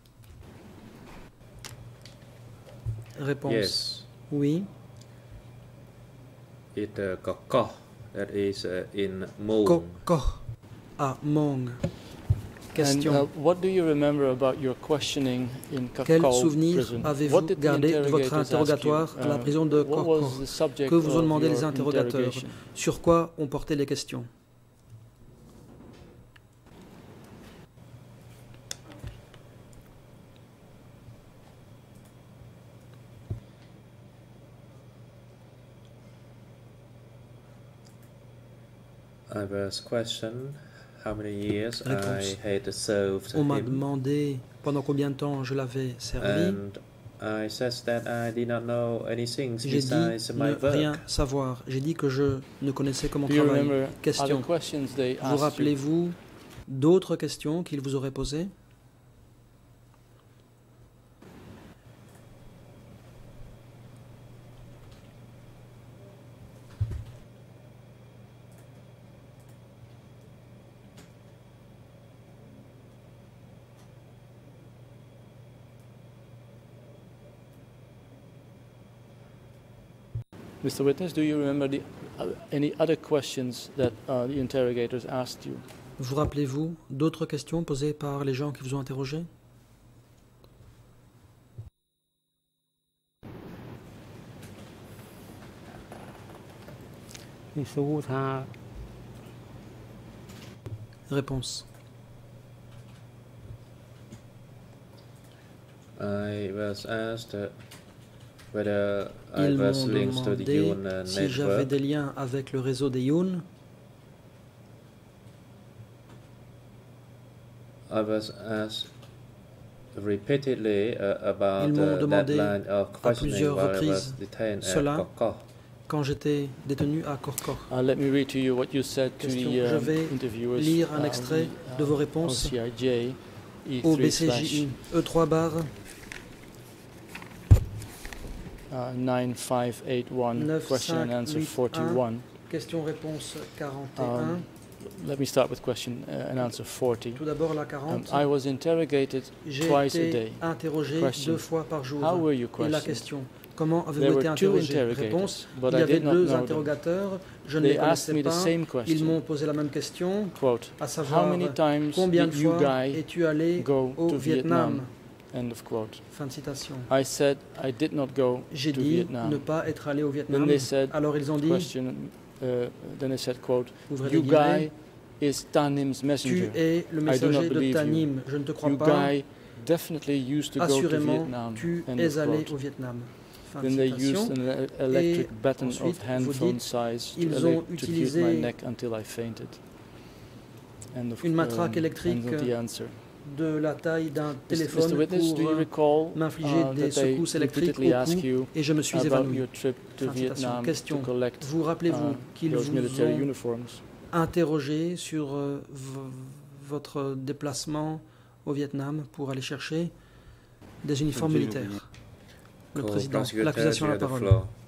[SPEAKER 2] Réponse.
[SPEAKER 1] Yes,
[SPEAKER 2] Oui.
[SPEAKER 1] it Kokoh, that is in Mong.
[SPEAKER 2] Kokoh à Mong. Question.
[SPEAKER 4] And what do you remember about your questioning in
[SPEAKER 2] Quel
[SPEAKER 4] Cacao
[SPEAKER 2] souvenir
[SPEAKER 4] prison?
[SPEAKER 2] avez-vous
[SPEAKER 4] What did the
[SPEAKER 2] gardé de votre
[SPEAKER 4] interrogators ask
[SPEAKER 2] interrogatoire
[SPEAKER 4] you?
[SPEAKER 2] à la prison de
[SPEAKER 4] What
[SPEAKER 2] Kokoh?
[SPEAKER 4] was the subject
[SPEAKER 2] Que vous ont
[SPEAKER 4] of
[SPEAKER 2] demandé
[SPEAKER 4] your
[SPEAKER 2] les interrogateurs?
[SPEAKER 4] interrogation?
[SPEAKER 2] Sur quoi ont porté les questions?
[SPEAKER 1] I was questioned how many years
[SPEAKER 2] Réponse.
[SPEAKER 1] I had served
[SPEAKER 2] On m'a
[SPEAKER 1] him,
[SPEAKER 2] demandé pendant combien de temps je l'avais servi.
[SPEAKER 1] and I said that I did not know anything
[SPEAKER 2] J'ai dit
[SPEAKER 1] besides my
[SPEAKER 2] ne rien
[SPEAKER 1] work.
[SPEAKER 2] savoir. J'ai dit que je ne connaissais que mon
[SPEAKER 4] Do you
[SPEAKER 2] travail.
[SPEAKER 4] remember
[SPEAKER 2] Question.
[SPEAKER 4] other questions they
[SPEAKER 2] Vous
[SPEAKER 4] asked you?
[SPEAKER 2] rappelez-vous d'autres questions qu'il vous aurait posées?
[SPEAKER 4] Mr. Witness, do you remember any other questions that the interrogators asked you?
[SPEAKER 2] Vous rappelez-vous d'autres questions posées par les gens qui vous ont interrogé? Réponse.
[SPEAKER 1] I was asked whether I
[SPEAKER 2] Ils
[SPEAKER 1] was
[SPEAKER 2] m'ont
[SPEAKER 1] linked to the
[SPEAKER 2] demandé
[SPEAKER 1] Yun
[SPEAKER 2] si j'avais
[SPEAKER 1] network.
[SPEAKER 2] des liens avec le réseau des Yun.
[SPEAKER 1] I was asked repeatedly about
[SPEAKER 2] Ils m'ont
[SPEAKER 1] that
[SPEAKER 2] demandé
[SPEAKER 1] line of
[SPEAKER 2] à
[SPEAKER 1] questioning
[SPEAKER 2] plusieurs
[SPEAKER 1] while I was
[SPEAKER 2] reprises
[SPEAKER 1] detained at
[SPEAKER 2] cela.
[SPEAKER 1] Kokok.
[SPEAKER 2] Quand j'étais détenu à Korkor.
[SPEAKER 4] Let me read to you what you said to
[SPEAKER 2] Question.
[SPEAKER 4] the
[SPEAKER 2] Je vais
[SPEAKER 4] interviewers.
[SPEAKER 2] lire un extrait de vos réponses
[SPEAKER 4] OCIJ
[SPEAKER 2] au
[SPEAKER 4] E3
[SPEAKER 2] BCJI E3 bar
[SPEAKER 4] 9581, question and answer 41.
[SPEAKER 2] question-réponse 41.
[SPEAKER 4] Let me start with question and answer 40.
[SPEAKER 2] Tout d'abord la 40.
[SPEAKER 4] I was interrogated
[SPEAKER 2] J'ai
[SPEAKER 4] twice a
[SPEAKER 2] été
[SPEAKER 4] day.
[SPEAKER 2] interrogé
[SPEAKER 4] Question.
[SPEAKER 2] 2 fois par jour.
[SPEAKER 4] How were you
[SPEAKER 2] Et la
[SPEAKER 4] questioned?
[SPEAKER 2] question, comment
[SPEAKER 4] There
[SPEAKER 2] avez-vous été
[SPEAKER 4] were two
[SPEAKER 2] interrogé?
[SPEAKER 4] interrogators,
[SPEAKER 2] Réponse,
[SPEAKER 4] but
[SPEAKER 2] il y
[SPEAKER 4] I
[SPEAKER 2] avait
[SPEAKER 4] did not
[SPEAKER 2] 2
[SPEAKER 4] know them.
[SPEAKER 2] interrogateurs, je ne
[SPEAKER 4] They
[SPEAKER 2] les
[SPEAKER 4] asked me
[SPEAKER 2] connaissais
[SPEAKER 4] the
[SPEAKER 2] pas.
[SPEAKER 4] same
[SPEAKER 2] Ils m'ont
[SPEAKER 4] question.
[SPEAKER 2] posé la même question,
[SPEAKER 4] Quote,
[SPEAKER 2] à
[SPEAKER 4] how
[SPEAKER 2] savoir
[SPEAKER 4] many times
[SPEAKER 2] combien de
[SPEAKER 4] did you
[SPEAKER 2] fois
[SPEAKER 4] guys
[SPEAKER 2] es-tu allé
[SPEAKER 4] go
[SPEAKER 2] au
[SPEAKER 4] to
[SPEAKER 2] Vietnam?
[SPEAKER 4] Vietnam? End of quote.
[SPEAKER 2] Fin de citation.
[SPEAKER 4] I said I did not go
[SPEAKER 2] J'ai
[SPEAKER 4] to
[SPEAKER 2] dit
[SPEAKER 4] Vietnam.
[SPEAKER 2] ne pas être allé au Vietnam.
[SPEAKER 4] Then they said,
[SPEAKER 2] Alors ils ont dit,
[SPEAKER 4] question, then they said, quote,
[SPEAKER 2] ouvrez les
[SPEAKER 4] you
[SPEAKER 2] guillemets,
[SPEAKER 4] guy is Tanim's
[SPEAKER 2] tu
[SPEAKER 4] messenger.
[SPEAKER 2] es le
[SPEAKER 4] do
[SPEAKER 2] messager
[SPEAKER 4] not
[SPEAKER 2] de
[SPEAKER 4] believe you.
[SPEAKER 2] Tanim. Je ne te crois
[SPEAKER 4] You
[SPEAKER 2] pas.
[SPEAKER 4] guy definitely used to go to
[SPEAKER 2] Assurément,
[SPEAKER 4] Vietnam.
[SPEAKER 2] tu
[SPEAKER 4] End
[SPEAKER 2] es
[SPEAKER 4] of
[SPEAKER 2] allé
[SPEAKER 4] quote.
[SPEAKER 2] au Vietnam. Fin de
[SPEAKER 4] Then they
[SPEAKER 2] citation.
[SPEAKER 4] used an electric baton
[SPEAKER 2] ensuite,
[SPEAKER 4] of
[SPEAKER 2] vous
[SPEAKER 4] handphone
[SPEAKER 2] dites,
[SPEAKER 4] size to
[SPEAKER 2] ils ont
[SPEAKER 4] electrocute
[SPEAKER 2] utilisé
[SPEAKER 4] my neck until I fainted. End of,
[SPEAKER 2] une matraque électrique
[SPEAKER 4] end of the answer.
[SPEAKER 2] de la taille d'un
[SPEAKER 4] Mr.
[SPEAKER 2] téléphone
[SPEAKER 4] Witness, do you
[SPEAKER 2] pour
[SPEAKER 4] recall
[SPEAKER 2] m'infliger des
[SPEAKER 4] that they
[SPEAKER 2] secousses électriques
[SPEAKER 4] repeatedly
[SPEAKER 2] au
[SPEAKER 4] asked
[SPEAKER 2] cou
[SPEAKER 4] you
[SPEAKER 2] et je me suis
[SPEAKER 4] about
[SPEAKER 2] évanoui.
[SPEAKER 4] your trip to
[SPEAKER 2] Fin de citation.
[SPEAKER 4] Vietnam to
[SPEAKER 2] Question.
[SPEAKER 4] collect
[SPEAKER 2] Vous rappelez-vous qu'ils
[SPEAKER 4] those
[SPEAKER 2] vous
[SPEAKER 4] military
[SPEAKER 2] ont
[SPEAKER 4] uniforms?
[SPEAKER 2] interrogé sur votre déplacement au Vietnam pour aller chercher des uniformes militaires? Le président, l'accusation a la parole.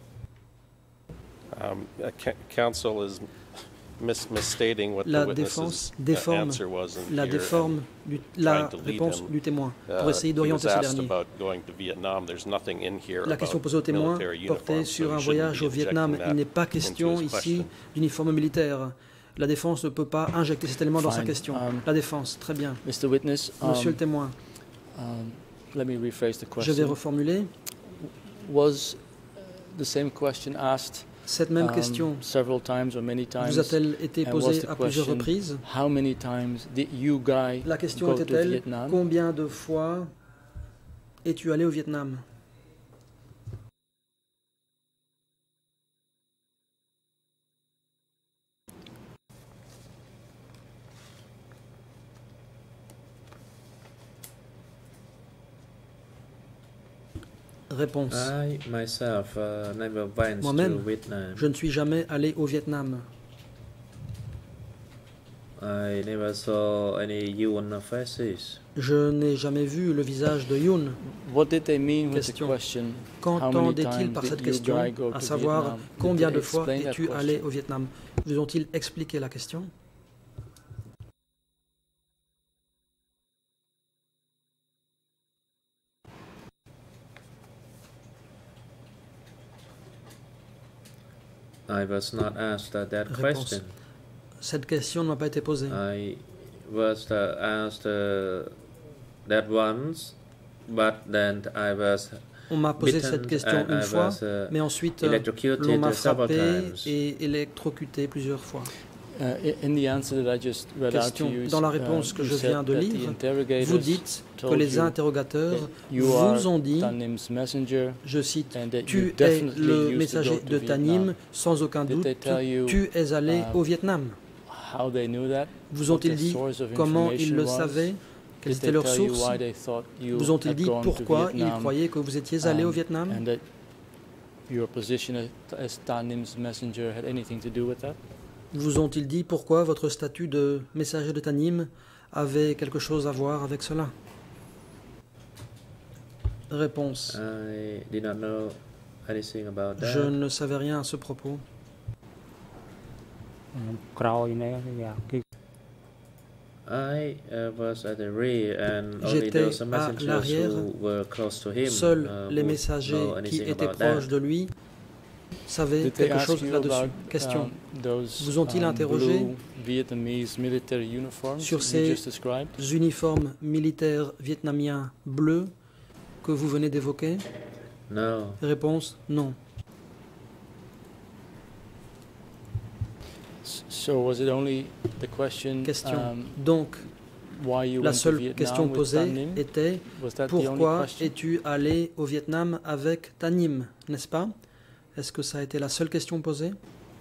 [SPEAKER 3] Counsel is misstating what
[SPEAKER 2] La
[SPEAKER 3] the
[SPEAKER 2] défense
[SPEAKER 3] witness's
[SPEAKER 2] déforme
[SPEAKER 3] answer was in
[SPEAKER 2] la
[SPEAKER 3] here,
[SPEAKER 2] déforme la réponse du témoin pour essayer
[SPEAKER 3] he was
[SPEAKER 2] d'orienter ce
[SPEAKER 3] asked
[SPEAKER 2] dernier.
[SPEAKER 3] about going to Vietnam. There's nothing in here
[SPEAKER 2] La question
[SPEAKER 3] about
[SPEAKER 2] posée au témoin
[SPEAKER 3] military
[SPEAKER 2] portait
[SPEAKER 3] uniforms,
[SPEAKER 2] sur
[SPEAKER 3] so
[SPEAKER 2] un
[SPEAKER 3] he shouldn't
[SPEAKER 2] voyage
[SPEAKER 3] be
[SPEAKER 2] au Vietnam.
[SPEAKER 3] injecting
[SPEAKER 2] Il n'est
[SPEAKER 3] that
[SPEAKER 2] pas
[SPEAKER 3] into
[SPEAKER 2] question
[SPEAKER 3] his
[SPEAKER 2] ici
[SPEAKER 3] question.
[SPEAKER 2] d'uniforme militaire. La défense ne peut pas injecter cet élément dans sa
[SPEAKER 4] Fine.
[SPEAKER 2] question. La défense, très bien.
[SPEAKER 4] Mr. Witness,
[SPEAKER 2] Monsieur le témoin,
[SPEAKER 4] let me rephrase the
[SPEAKER 2] je vais
[SPEAKER 4] question.
[SPEAKER 2] reformuler
[SPEAKER 4] Was the same question asked
[SPEAKER 2] cette même question.
[SPEAKER 4] several times or many times?
[SPEAKER 2] Vous a-t-elle été
[SPEAKER 4] And was
[SPEAKER 2] posée
[SPEAKER 4] the
[SPEAKER 2] à plusieurs
[SPEAKER 4] question,
[SPEAKER 2] reprises?
[SPEAKER 4] how many times did you guys
[SPEAKER 2] La question
[SPEAKER 4] go to
[SPEAKER 2] était-elle
[SPEAKER 4] Vietnam?
[SPEAKER 2] combien de fois es-tu allé au Vietnam? Réponse.
[SPEAKER 1] I myself never went to
[SPEAKER 2] Moi-même,
[SPEAKER 1] Vietnam.
[SPEAKER 2] je ne suis jamais allé au Vietnam.
[SPEAKER 1] I never saw any Yun faces.
[SPEAKER 2] Je n'ai jamais vu le visage de Yoon.
[SPEAKER 4] What did they mean with the
[SPEAKER 2] Question.
[SPEAKER 4] question? How many
[SPEAKER 2] Qu'entendait-il
[SPEAKER 4] times
[SPEAKER 2] par
[SPEAKER 4] did
[SPEAKER 2] cette
[SPEAKER 4] you
[SPEAKER 2] question,
[SPEAKER 4] guys go
[SPEAKER 2] à
[SPEAKER 4] to
[SPEAKER 2] savoir
[SPEAKER 4] Vietnam? Did
[SPEAKER 2] combien
[SPEAKER 4] they
[SPEAKER 2] de fois
[SPEAKER 4] explain that
[SPEAKER 2] es-tu
[SPEAKER 4] question?
[SPEAKER 2] allé au Vietnam? Vous ont-ils expliqué la question?
[SPEAKER 1] I was not asked that
[SPEAKER 2] Réponse.
[SPEAKER 1] question.
[SPEAKER 2] Cette question ne m'a pas été posée.
[SPEAKER 1] I was asked that once, but then I was
[SPEAKER 2] On m'a posé
[SPEAKER 1] bitten
[SPEAKER 2] cette question
[SPEAKER 1] and
[SPEAKER 2] une
[SPEAKER 1] I
[SPEAKER 2] fois,
[SPEAKER 1] was
[SPEAKER 2] mais ensuite
[SPEAKER 1] electrocuted
[SPEAKER 2] l'on m'a
[SPEAKER 1] several
[SPEAKER 2] frappé
[SPEAKER 1] times.
[SPEAKER 2] et électrocuté plusieurs fois.
[SPEAKER 4] In the answer that I just read out to
[SPEAKER 2] Question.
[SPEAKER 4] you,
[SPEAKER 2] Dans la réponse que
[SPEAKER 4] you
[SPEAKER 2] je
[SPEAKER 4] said
[SPEAKER 2] viens de
[SPEAKER 4] that the
[SPEAKER 2] lire,
[SPEAKER 4] interrogators
[SPEAKER 2] vous dites que
[SPEAKER 4] told
[SPEAKER 2] les
[SPEAKER 4] you
[SPEAKER 2] interrogateurs
[SPEAKER 4] that you
[SPEAKER 2] vous ont
[SPEAKER 4] are
[SPEAKER 2] dit,
[SPEAKER 4] Tanim's messenger
[SPEAKER 2] je cite,
[SPEAKER 4] and that you
[SPEAKER 2] tu es
[SPEAKER 4] definitely
[SPEAKER 2] le
[SPEAKER 4] used to
[SPEAKER 2] messager
[SPEAKER 4] go to
[SPEAKER 2] de
[SPEAKER 4] Vietnam.
[SPEAKER 2] Tanim, sans aucun
[SPEAKER 4] Did
[SPEAKER 2] doute,
[SPEAKER 4] they tell you,
[SPEAKER 2] tu es allé au Vietnam.
[SPEAKER 4] How they knew that?
[SPEAKER 2] Vous
[SPEAKER 4] What
[SPEAKER 2] ont-ils
[SPEAKER 4] their
[SPEAKER 2] dit
[SPEAKER 4] source of
[SPEAKER 2] comment ils
[SPEAKER 4] information
[SPEAKER 2] le
[SPEAKER 4] was?
[SPEAKER 2] savaient? Quelles
[SPEAKER 4] Did
[SPEAKER 2] étaient
[SPEAKER 4] they
[SPEAKER 2] leurs
[SPEAKER 4] tell you
[SPEAKER 2] sources?
[SPEAKER 4] why they thought you
[SPEAKER 2] Vous ont-ils
[SPEAKER 4] had
[SPEAKER 2] dit
[SPEAKER 4] gone to
[SPEAKER 2] pourquoi ils
[SPEAKER 4] Vietnam?
[SPEAKER 2] croyaient que vous étiez allé au Vietnam?
[SPEAKER 4] And that your position as Tanim's messenger had anything to do with that?
[SPEAKER 2] Vous ont-ils dit pourquoi votre statut de messager de Tanim avait quelque chose à voir avec cela? Réponse.
[SPEAKER 1] I did not know anything about that.
[SPEAKER 2] Je ne savais rien à ce propos.
[SPEAKER 1] I was at the rear and only
[SPEAKER 2] J'étais
[SPEAKER 1] those
[SPEAKER 2] à
[SPEAKER 1] messengers
[SPEAKER 2] l'arrière.
[SPEAKER 1] who were close to him
[SPEAKER 2] Seuls les
[SPEAKER 1] would
[SPEAKER 2] messagers
[SPEAKER 1] know
[SPEAKER 2] qui
[SPEAKER 1] anything
[SPEAKER 2] étaient
[SPEAKER 1] about
[SPEAKER 2] proches
[SPEAKER 1] that.
[SPEAKER 2] de lui savaient
[SPEAKER 4] Did they
[SPEAKER 2] quelque
[SPEAKER 4] ask
[SPEAKER 2] chose
[SPEAKER 4] you
[SPEAKER 2] là-dessus.
[SPEAKER 4] about
[SPEAKER 2] Question.
[SPEAKER 4] those
[SPEAKER 2] Vous ont-ils interrogé
[SPEAKER 4] blue Vietnamese military uniforms
[SPEAKER 2] sur
[SPEAKER 4] you
[SPEAKER 2] ces
[SPEAKER 4] just described?
[SPEAKER 2] uniformes militaires vietnamiens bleus que vous venez d'évoquer?
[SPEAKER 1] No.
[SPEAKER 2] Réponse. Non.
[SPEAKER 4] So was it only the question
[SPEAKER 2] Question. Donc,
[SPEAKER 4] why you
[SPEAKER 2] la
[SPEAKER 4] went to
[SPEAKER 2] seule
[SPEAKER 4] Vietnam
[SPEAKER 2] question
[SPEAKER 4] with
[SPEAKER 2] posée
[SPEAKER 4] Tan Ninh?
[SPEAKER 2] était
[SPEAKER 4] Was that the only
[SPEAKER 2] pourquoi
[SPEAKER 4] question?
[SPEAKER 2] es-tu allé au Vietnam avec Tanim, n'est-ce pas? Est-ce que ça a été la seule question posée?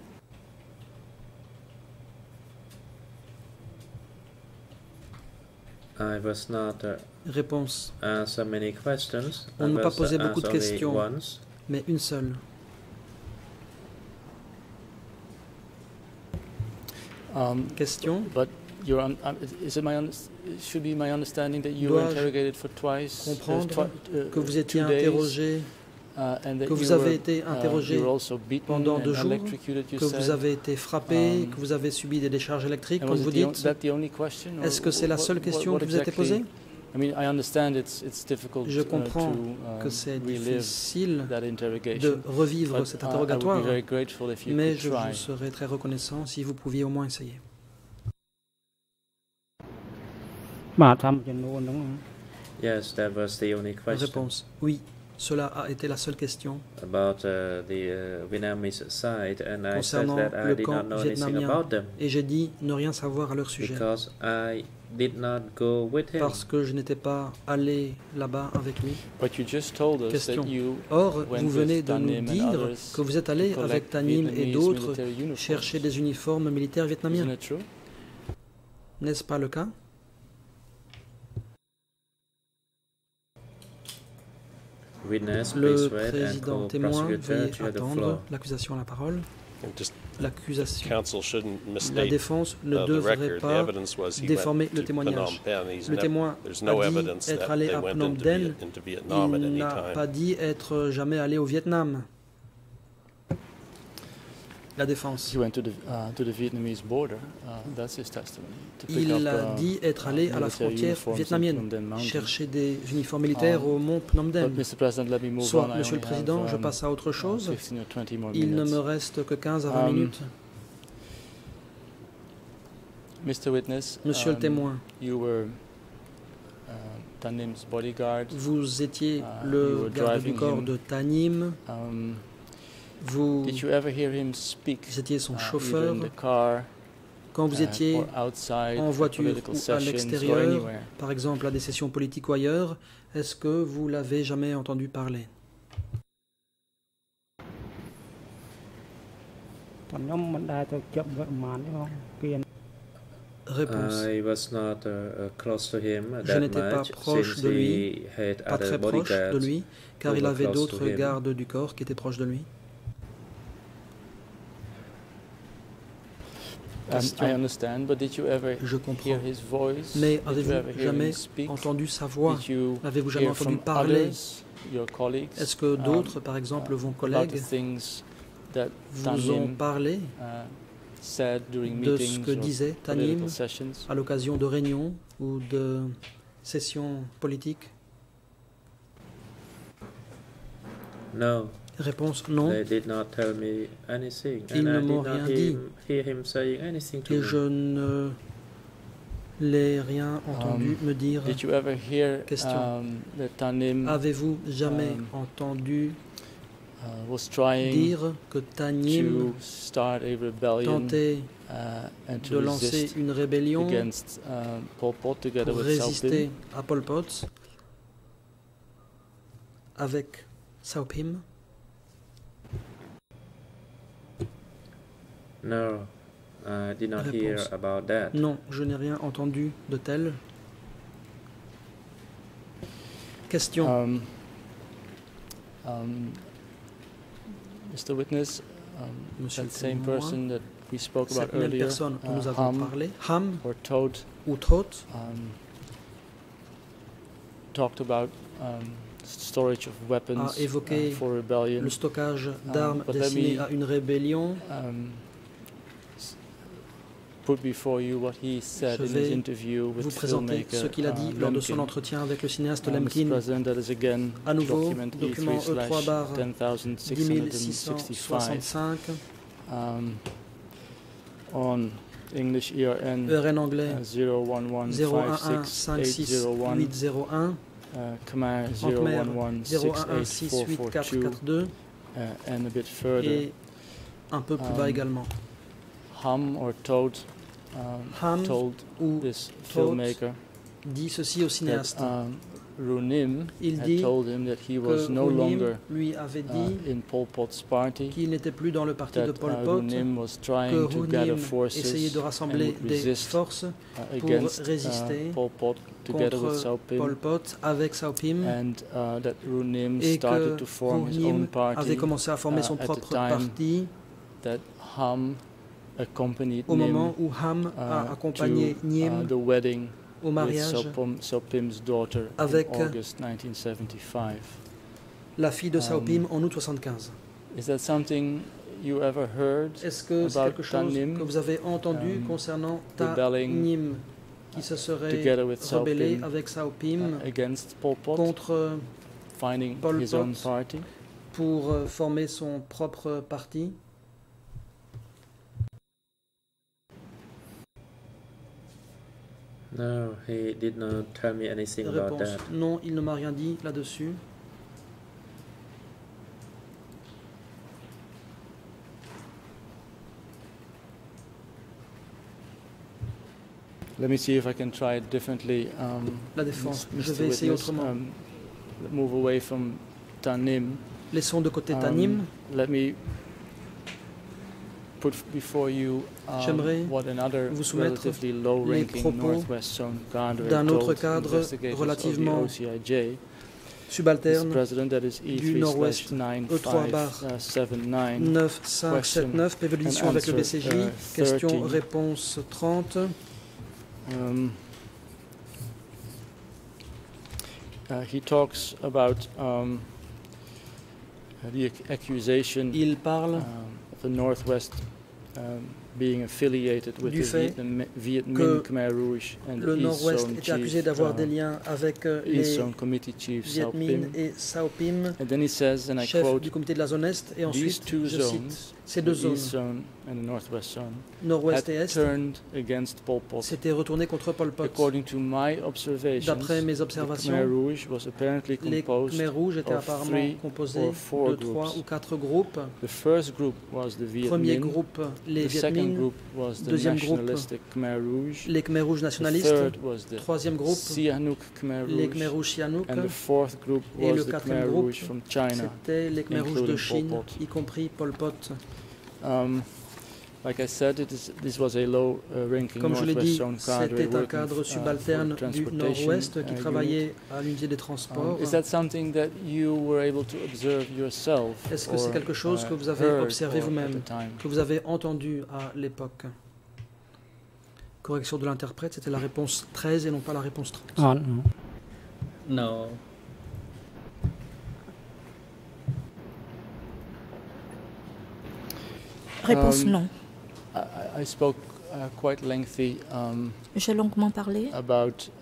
[SPEAKER 1] I was not
[SPEAKER 2] Réponse.
[SPEAKER 1] answer many questions.
[SPEAKER 2] On
[SPEAKER 1] I
[SPEAKER 2] ne m'a pas
[SPEAKER 1] was
[SPEAKER 2] posé beaucoup de
[SPEAKER 1] asked only
[SPEAKER 2] questions.
[SPEAKER 1] once.
[SPEAKER 2] Mais une seule. Question.
[SPEAKER 4] But is it it should be my understanding that you were
[SPEAKER 2] Dois-je
[SPEAKER 4] interrogated for twice?
[SPEAKER 2] comprendre que vous étiez
[SPEAKER 4] 2 days,
[SPEAKER 2] interrogé,
[SPEAKER 4] and that
[SPEAKER 2] que vous
[SPEAKER 4] you
[SPEAKER 2] avez
[SPEAKER 4] were,
[SPEAKER 2] été interrogé
[SPEAKER 4] you were also beaten
[SPEAKER 2] pendant
[SPEAKER 4] and
[SPEAKER 2] 2 jours,
[SPEAKER 4] electrocuted, you
[SPEAKER 2] que vous
[SPEAKER 4] said.
[SPEAKER 2] avez été frappé, que vous avez subi des décharges électriques,
[SPEAKER 4] And
[SPEAKER 2] comme
[SPEAKER 4] was
[SPEAKER 2] vous
[SPEAKER 4] it
[SPEAKER 2] dites?
[SPEAKER 4] that the only question, or
[SPEAKER 2] Est-ce que c'est la seule question qui vous a été posée?
[SPEAKER 4] I mean, I understand it's difficult
[SPEAKER 2] Je comprends
[SPEAKER 4] to
[SPEAKER 2] que c'est
[SPEAKER 4] relive
[SPEAKER 2] difficile
[SPEAKER 4] that interrogation.
[SPEAKER 2] de revivre
[SPEAKER 4] But,
[SPEAKER 2] cet
[SPEAKER 4] I would
[SPEAKER 2] interrogatoire,
[SPEAKER 4] be very grateful if you
[SPEAKER 2] mais
[SPEAKER 4] could
[SPEAKER 2] je
[SPEAKER 4] try.
[SPEAKER 2] vous serais très reconnaissant si vous pouviez au moins essayer.
[SPEAKER 1] Yes, that was the only question.
[SPEAKER 2] Réponse. Oui, cela a été la seule question
[SPEAKER 1] About the Vietnamese side, and I said
[SPEAKER 2] concernant
[SPEAKER 1] that I
[SPEAKER 2] le
[SPEAKER 1] did
[SPEAKER 2] camp
[SPEAKER 1] not know anything
[SPEAKER 2] vietnamien.
[SPEAKER 1] about them
[SPEAKER 2] Et j'ai dit ne rien savoir à leur sujet,
[SPEAKER 1] because I did not go with him.
[SPEAKER 2] parce que je n'étais pas allé là-bas avec lui.
[SPEAKER 4] But you just told us
[SPEAKER 2] Question.
[SPEAKER 4] that you
[SPEAKER 2] Or,
[SPEAKER 4] went
[SPEAKER 2] vous venez
[SPEAKER 4] with
[SPEAKER 2] de nous
[SPEAKER 4] Tanim and
[SPEAKER 2] dire
[SPEAKER 4] others
[SPEAKER 2] que vous êtes allé
[SPEAKER 4] to
[SPEAKER 2] avec
[SPEAKER 4] collect
[SPEAKER 2] Tanim et
[SPEAKER 4] Vietnamese
[SPEAKER 2] d'autres
[SPEAKER 4] military uniforms.
[SPEAKER 2] chercher des uniformes militaires vietnamiens.
[SPEAKER 4] Isn't it true?
[SPEAKER 2] N'est-ce pas le cas?
[SPEAKER 1] Witness,
[SPEAKER 2] Le
[SPEAKER 1] please wait, and
[SPEAKER 2] président témoin,
[SPEAKER 1] co-prosecutor
[SPEAKER 2] veuillez
[SPEAKER 1] to have the
[SPEAKER 2] attendre.
[SPEAKER 1] floor.
[SPEAKER 2] L'accusation a la parole.
[SPEAKER 3] And just
[SPEAKER 2] L'accusation.
[SPEAKER 3] counsel shouldn't
[SPEAKER 2] La
[SPEAKER 3] misstate
[SPEAKER 2] défense ne
[SPEAKER 3] the
[SPEAKER 2] devrait
[SPEAKER 3] record. The
[SPEAKER 2] pas
[SPEAKER 3] evidence was he
[SPEAKER 2] déformer
[SPEAKER 3] went
[SPEAKER 2] le
[SPEAKER 3] to
[SPEAKER 2] témoignage.
[SPEAKER 3] Phnom Penh.
[SPEAKER 2] Le témoin
[SPEAKER 3] There's no
[SPEAKER 2] a dit
[SPEAKER 3] evidence
[SPEAKER 2] être
[SPEAKER 3] that
[SPEAKER 2] allé
[SPEAKER 3] they
[SPEAKER 2] à
[SPEAKER 3] went
[SPEAKER 2] Phnom Penh.
[SPEAKER 3] into Vietnam at
[SPEAKER 2] Il
[SPEAKER 3] any
[SPEAKER 2] n'a
[SPEAKER 3] time.
[SPEAKER 2] pas dit être jamais allé au Vietnam. La défense.
[SPEAKER 4] He went to the Vietnamese border. That's his testimony. To pick
[SPEAKER 2] Il
[SPEAKER 4] up,
[SPEAKER 2] a dit être allé à la
[SPEAKER 4] military
[SPEAKER 2] frontière
[SPEAKER 4] uniforms in
[SPEAKER 2] vietnamienne,
[SPEAKER 4] Phnom Penh Mountain.
[SPEAKER 2] chercher des uniformes militaires au mont Phnom Penh.
[SPEAKER 4] But Mr. President, let me move
[SPEAKER 2] Soit,
[SPEAKER 4] on. I
[SPEAKER 2] Monsieur le
[SPEAKER 4] only
[SPEAKER 2] Président,
[SPEAKER 4] have,
[SPEAKER 2] je passe à autre chose.
[SPEAKER 4] 15 or 20 more
[SPEAKER 2] Il ne
[SPEAKER 4] minutes.
[SPEAKER 2] me reste que 15 à 20 minutes.
[SPEAKER 4] Mr. Witness,
[SPEAKER 2] Monsieur le témoin,
[SPEAKER 4] you were Tanim's bodyguard.
[SPEAKER 2] vous étiez
[SPEAKER 4] you
[SPEAKER 2] le
[SPEAKER 4] were
[SPEAKER 2] garde du
[SPEAKER 4] driving
[SPEAKER 2] corps
[SPEAKER 4] him.
[SPEAKER 2] de Tanim. Vous
[SPEAKER 4] Did you ever hear him speak?
[SPEAKER 2] étiez son
[SPEAKER 4] Either
[SPEAKER 2] chauffeur.
[SPEAKER 4] in the car,
[SPEAKER 2] Quand vous étiez
[SPEAKER 4] or outside
[SPEAKER 2] en
[SPEAKER 4] for
[SPEAKER 2] voiture
[SPEAKER 4] political
[SPEAKER 2] ou à
[SPEAKER 4] sessions, or
[SPEAKER 2] l'extérieur,
[SPEAKER 4] anywhere.
[SPEAKER 2] par exemple à des sessions politiques ou ailleurs, est-ce que vous l'avez jamais entendu parler? Réponse.
[SPEAKER 1] I was not close to him
[SPEAKER 2] Je
[SPEAKER 1] that
[SPEAKER 2] n'étais pas
[SPEAKER 1] much
[SPEAKER 2] proche
[SPEAKER 1] since
[SPEAKER 2] de
[SPEAKER 1] he
[SPEAKER 2] lui,
[SPEAKER 1] had
[SPEAKER 2] Pas
[SPEAKER 1] other
[SPEAKER 2] très proche de
[SPEAKER 1] bodyguards.
[SPEAKER 2] lui, car
[SPEAKER 1] who
[SPEAKER 2] il
[SPEAKER 1] were
[SPEAKER 2] avait
[SPEAKER 1] close to
[SPEAKER 2] d'autres
[SPEAKER 1] him.
[SPEAKER 2] gardes du corps qui étaient proches de lui. Question.
[SPEAKER 4] I understand, but did you ever
[SPEAKER 2] Je
[SPEAKER 4] hear
[SPEAKER 2] comprends.
[SPEAKER 4] his voice?
[SPEAKER 2] Mais
[SPEAKER 4] Did you
[SPEAKER 2] avez-vous
[SPEAKER 4] ever hear
[SPEAKER 2] jamais
[SPEAKER 4] him speak?
[SPEAKER 2] entendu sa voix?
[SPEAKER 4] Did you
[SPEAKER 2] L'avez-vous jamais
[SPEAKER 4] hear
[SPEAKER 2] entendu
[SPEAKER 4] from
[SPEAKER 2] parler?
[SPEAKER 4] others, your colleagues,
[SPEAKER 2] Est-ce que d'autres, par exemple vos
[SPEAKER 4] about
[SPEAKER 2] collègues,
[SPEAKER 4] the things that
[SPEAKER 2] vous ont
[SPEAKER 4] Tanim
[SPEAKER 2] parlé
[SPEAKER 4] said during
[SPEAKER 2] de ce
[SPEAKER 4] meetings
[SPEAKER 2] que
[SPEAKER 4] or
[SPEAKER 2] disait
[SPEAKER 4] political
[SPEAKER 2] Tanim
[SPEAKER 4] sessions?
[SPEAKER 2] à l'occasion de réunions ou de sessions politiques?
[SPEAKER 1] No,
[SPEAKER 2] Réponse non.
[SPEAKER 1] they did not tell me anything,
[SPEAKER 2] Ils
[SPEAKER 1] and
[SPEAKER 2] ne
[SPEAKER 1] I
[SPEAKER 2] m'ont
[SPEAKER 1] did not
[SPEAKER 2] rien dit.
[SPEAKER 1] hear him saying anything to
[SPEAKER 2] Et
[SPEAKER 1] me.
[SPEAKER 2] je ne l'ai rien entendu me dire.
[SPEAKER 4] Did you ever hear
[SPEAKER 2] Question.
[SPEAKER 4] that Tanim
[SPEAKER 2] Avez-vous jamais entendu
[SPEAKER 4] was trying
[SPEAKER 2] dire que Tanim
[SPEAKER 4] to start a rebellion
[SPEAKER 2] tentait
[SPEAKER 4] and
[SPEAKER 2] de
[SPEAKER 4] to
[SPEAKER 2] lancer
[SPEAKER 4] resist
[SPEAKER 2] une rébellion
[SPEAKER 4] against Pol Pot together
[SPEAKER 2] pour
[SPEAKER 4] with Sao
[SPEAKER 2] résister
[SPEAKER 4] Pim?
[SPEAKER 2] à Pol Pot avec Sao Pim?
[SPEAKER 1] No, I did not hear
[SPEAKER 2] Réponse.
[SPEAKER 1] about that.
[SPEAKER 2] Non, je n'ai rien entendu de tel. Question.
[SPEAKER 4] Mr. Witness,
[SPEAKER 2] Monsieur
[SPEAKER 4] that
[SPEAKER 2] le
[SPEAKER 4] same
[SPEAKER 2] témoin,
[SPEAKER 4] person that we spoke about
[SPEAKER 2] cette même
[SPEAKER 4] earlier,
[SPEAKER 2] personne dont nous avons parlé, Ham
[SPEAKER 4] or Todd,
[SPEAKER 2] ou Thoth,
[SPEAKER 4] talked about storage of weapons
[SPEAKER 2] a évoqué
[SPEAKER 4] for rebellion.
[SPEAKER 2] le stockage d'armes
[SPEAKER 4] but let
[SPEAKER 2] destinées
[SPEAKER 4] me,
[SPEAKER 2] à une rébellion.
[SPEAKER 4] Put before you what he said
[SPEAKER 2] Je
[SPEAKER 4] in his
[SPEAKER 2] vais
[SPEAKER 4] interview with
[SPEAKER 2] vous présenter ce qu'il a dit lors de son entretien avec le cinéaste Lemkin. À nouveau, document E3/10665
[SPEAKER 4] on English ERN
[SPEAKER 2] anglais
[SPEAKER 4] 011568001 Khmer
[SPEAKER 2] 011684442
[SPEAKER 4] and a bit further.
[SPEAKER 2] Et un peu plus bas également.
[SPEAKER 4] Ham or Todd told this filmmaker
[SPEAKER 2] dit ceci au cinéaste.
[SPEAKER 4] Runim
[SPEAKER 2] il
[SPEAKER 4] had
[SPEAKER 2] dit
[SPEAKER 4] told him that he was
[SPEAKER 2] que
[SPEAKER 4] no
[SPEAKER 2] Runim
[SPEAKER 4] longer
[SPEAKER 2] lui avait dit
[SPEAKER 4] in Pol Pot's party,
[SPEAKER 2] qu'il n'était plus dans le parti de
[SPEAKER 4] that
[SPEAKER 2] Pol Pot,
[SPEAKER 4] Runim was
[SPEAKER 2] que
[SPEAKER 4] trying to gather
[SPEAKER 2] Runim
[SPEAKER 4] forces
[SPEAKER 2] essayait de rassembler
[SPEAKER 4] and would
[SPEAKER 2] des
[SPEAKER 4] resist
[SPEAKER 2] forces pour
[SPEAKER 4] against
[SPEAKER 2] résister
[SPEAKER 4] Pol Pot together with
[SPEAKER 2] contre
[SPEAKER 4] Sao
[SPEAKER 2] Pol
[SPEAKER 4] Pim,
[SPEAKER 2] Pot avec Sao Pim,
[SPEAKER 4] and that Runim
[SPEAKER 2] et
[SPEAKER 4] started
[SPEAKER 2] que
[SPEAKER 4] to form his own
[SPEAKER 2] Runim
[SPEAKER 4] party
[SPEAKER 2] avait commencé à former son
[SPEAKER 4] at the
[SPEAKER 2] propre
[SPEAKER 4] time
[SPEAKER 2] parti
[SPEAKER 4] that Ham accompanied
[SPEAKER 2] au moment
[SPEAKER 4] Nim
[SPEAKER 2] où Ham a accompagné
[SPEAKER 4] to
[SPEAKER 2] Nim
[SPEAKER 4] the wedding
[SPEAKER 2] au
[SPEAKER 4] with
[SPEAKER 2] mariage
[SPEAKER 4] Sao Pim's daughter
[SPEAKER 2] avec
[SPEAKER 4] in August 1975.
[SPEAKER 2] la fille de Sao Pim en août 75.
[SPEAKER 4] Is that something you ever heard
[SPEAKER 2] Est-ce que c'est
[SPEAKER 4] about
[SPEAKER 2] quelque chose
[SPEAKER 4] Tanim
[SPEAKER 2] que vous avez entendu concernant Tanim qui se serait
[SPEAKER 4] together with Sao
[SPEAKER 2] rebellé
[SPEAKER 4] Pim,
[SPEAKER 2] avec Sao Pim
[SPEAKER 4] against Pol Pot,
[SPEAKER 2] contre
[SPEAKER 4] finding
[SPEAKER 2] Pol
[SPEAKER 4] his own
[SPEAKER 2] Pot
[SPEAKER 4] party?
[SPEAKER 2] pour former son propre parti?
[SPEAKER 1] No, he did not tell me anything about
[SPEAKER 2] Réponse:
[SPEAKER 1] that.
[SPEAKER 2] non, il ne m'a rien dit là-dessus.
[SPEAKER 4] Let me see if I can try it differently.
[SPEAKER 2] La défense. Je
[SPEAKER 4] Mr.
[SPEAKER 2] vais essayer
[SPEAKER 4] Witness,
[SPEAKER 2] autrement.
[SPEAKER 4] move away from Tanim.
[SPEAKER 2] Laissons de côté Tanim.
[SPEAKER 4] Let me put before you
[SPEAKER 2] J'aimerais
[SPEAKER 4] what another
[SPEAKER 2] vous soumettre
[SPEAKER 4] relatively
[SPEAKER 2] les
[SPEAKER 4] low-ranking
[SPEAKER 2] propos
[SPEAKER 4] Northwest Zone cadre
[SPEAKER 2] d'un
[SPEAKER 4] told
[SPEAKER 2] autre cadre
[SPEAKER 4] investigators
[SPEAKER 2] relativement
[SPEAKER 4] of the OCIJ. This
[SPEAKER 2] subalterne
[SPEAKER 4] president, that is
[SPEAKER 2] du Nord-Ouest,
[SPEAKER 4] E3/9579,
[SPEAKER 2] 9579, prévu d'édition avec le BCJ. Question-réponse 30.
[SPEAKER 4] He talks about the accusation
[SPEAKER 2] Il parle
[SPEAKER 4] of the Northwest being affiliated with
[SPEAKER 2] du
[SPEAKER 4] the
[SPEAKER 2] fait
[SPEAKER 4] Viet
[SPEAKER 2] que
[SPEAKER 4] Minh Khmer Rouge and
[SPEAKER 2] le
[SPEAKER 4] the East
[SPEAKER 2] Nord-Ouest
[SPEAKER 4] Zone
[SPEAKER 2] était accusé d'avoir des liens avec
[SPEAKER 4] East
[SPEAKER 2] les
[SPEAKER 4] Zone Committee Chief
[SPEAKER 2] Viet
[SPEAKER 4] Sao
[SPEAKER 2] Minh
[SPEAKER 4] Pim.
[SPEAKER 2] et Sao Pim,
[SPEAKER 4] And then he says, and I
[SPEAKER 2] chef
[SPEAKER 4] quote,
[SPEAKER 2] du comité de la zone Est. Et
[SPEAKER 4] these
[SPEAKER 2] ensuite,
[SPEAKER 4] two
[SPEAKER 2] je cite,
[SPEAKER 4] zones,
[SPEAKER 2] ces
[SPEAKER 4] the
[SPEAKER 2] deux
[SPEAKER 4] East
[SPEAKER 2] zones,
[SPEAKER 4] Zone and the Northwest Zone,
[SPEAKER 2] Nord-Ouest et
[SPEAKER 4] had
[SPEAKER 2] Est,
[SPEAKER 4] turned against Pol Pot.
[SPEAKER 2] s'étaient retournés contre Pol Pot.
[SPEAKER 4] According to my observations,
[SPEAKER 2] D'après mes
[SPEAKER 4] the
[SPEAKER 2] observations,
[SPEAKER 4] Khmer Rouge was apparently
[SPEAKER 2] les
[SPEAKER 4] composed
[SPEAKER 2] Khmer Rouges étaient
[SPEAKER 4] of
[SPEAKER 2] apparemment
[SPEAKER 4] 3
[SPEAKER 2] composés
[SPEAKER 4] or 4
[SPEAKER 2] de 3
[SPEAKER 4] groups.
[SPEAKER 2] ou 4 groupes.
[SPEAKER 4] The first group was the Viet
[SPEAKER 2] Premier
[SPEAKER 4] Minh.
[SPEAKER 2] groupe, les
[SPEAKER 4] The
[SPEAKER 2] Viet
[SPEAKER 4] second
[SPEAKER 2] Minh.
[SPEAKER 4] group was the
[SPEAKER 2] Deuxième groupe,
[SPEAKER 4] nationalistic Khmer Rouge.
[SPEAKER 2] Les Khmer Rouges
[SPEAKER 4] The
[SPEAKER 2] nationalistes.
[SPEAKER 4] third was the
[SPEAKER 2] Troisième groupe,
[SPEAKER 4] Sihanouk Khmer
[SPEAKER 2] les
[SPEAKER 4] Rouge.
[SPEAKER 2] Khmer Rouges Sihanouk.
[SPEAKER 4] And the fourth group
[SPEAKER 2] Et
[SPEAKER 4] was
[SPEAKER 2] le
[SPEAKER 4] the
[SPEAKER 2] quatrième
[SPEAKER 4] Khmer
[SPEAKER 2] groupe,
[SPEAKER 4] Rouge from China.
[SPEAKER 2] C'était les Khmer Rouges de
[SPEAKER 4] including
[SPEAKER 2] Chine,
[SPEAKER 4] Pol Pot.
[SPEAKER 2] y compris Pol Pot.
[SPEAKER 4] Like I said, this was a low-ranking
[SPEAKER 2] Comme je l'ai
[SPEAKER 4] Northwest
[SPEAKER 2] dit,
[SPEAKER 4] Zone cadre
[SPEAKER 2] c'était un
[SPEAKER 4] working
[SPEAKER 2] cadre subalterne
[SPEAKER 4] for the
[SPEAKER 2] du
[SPEAKER 4] transportation
[SPEAKER 2] Nord-Ouest qui
[SPEAKER 4] unit.
[SPEAKER 2] travaillait à l'unité des transports.
[SPEAKER 4] Is that something that you were able to observe yourself?
[SPEAKER 2] Est-ce que c'est
[SPEAKER 4] or,
[SPEAKER 2] quelque chose que vous avez
[SPEAKER 4] heard
[SPEAKER 2] observé
[SPEAKER 4] or at
[SPEAKER 2] vous-même,
[SPEAKER 4] the time?
[SPEAKER 2] que vous avez entendu à l'époque? Correction de l'interprète, c'était la réponse 13 et non pas la réponse 30.
[SPEAKER 6] Ah non.
[SPEAKER 7] No.
[SPEAKER 8] Réponse non.
[SPEAKER 4] I spoke quite lengthy
[SPEAKER 8] J'ai longuement parlé
[SPEAKER 4] about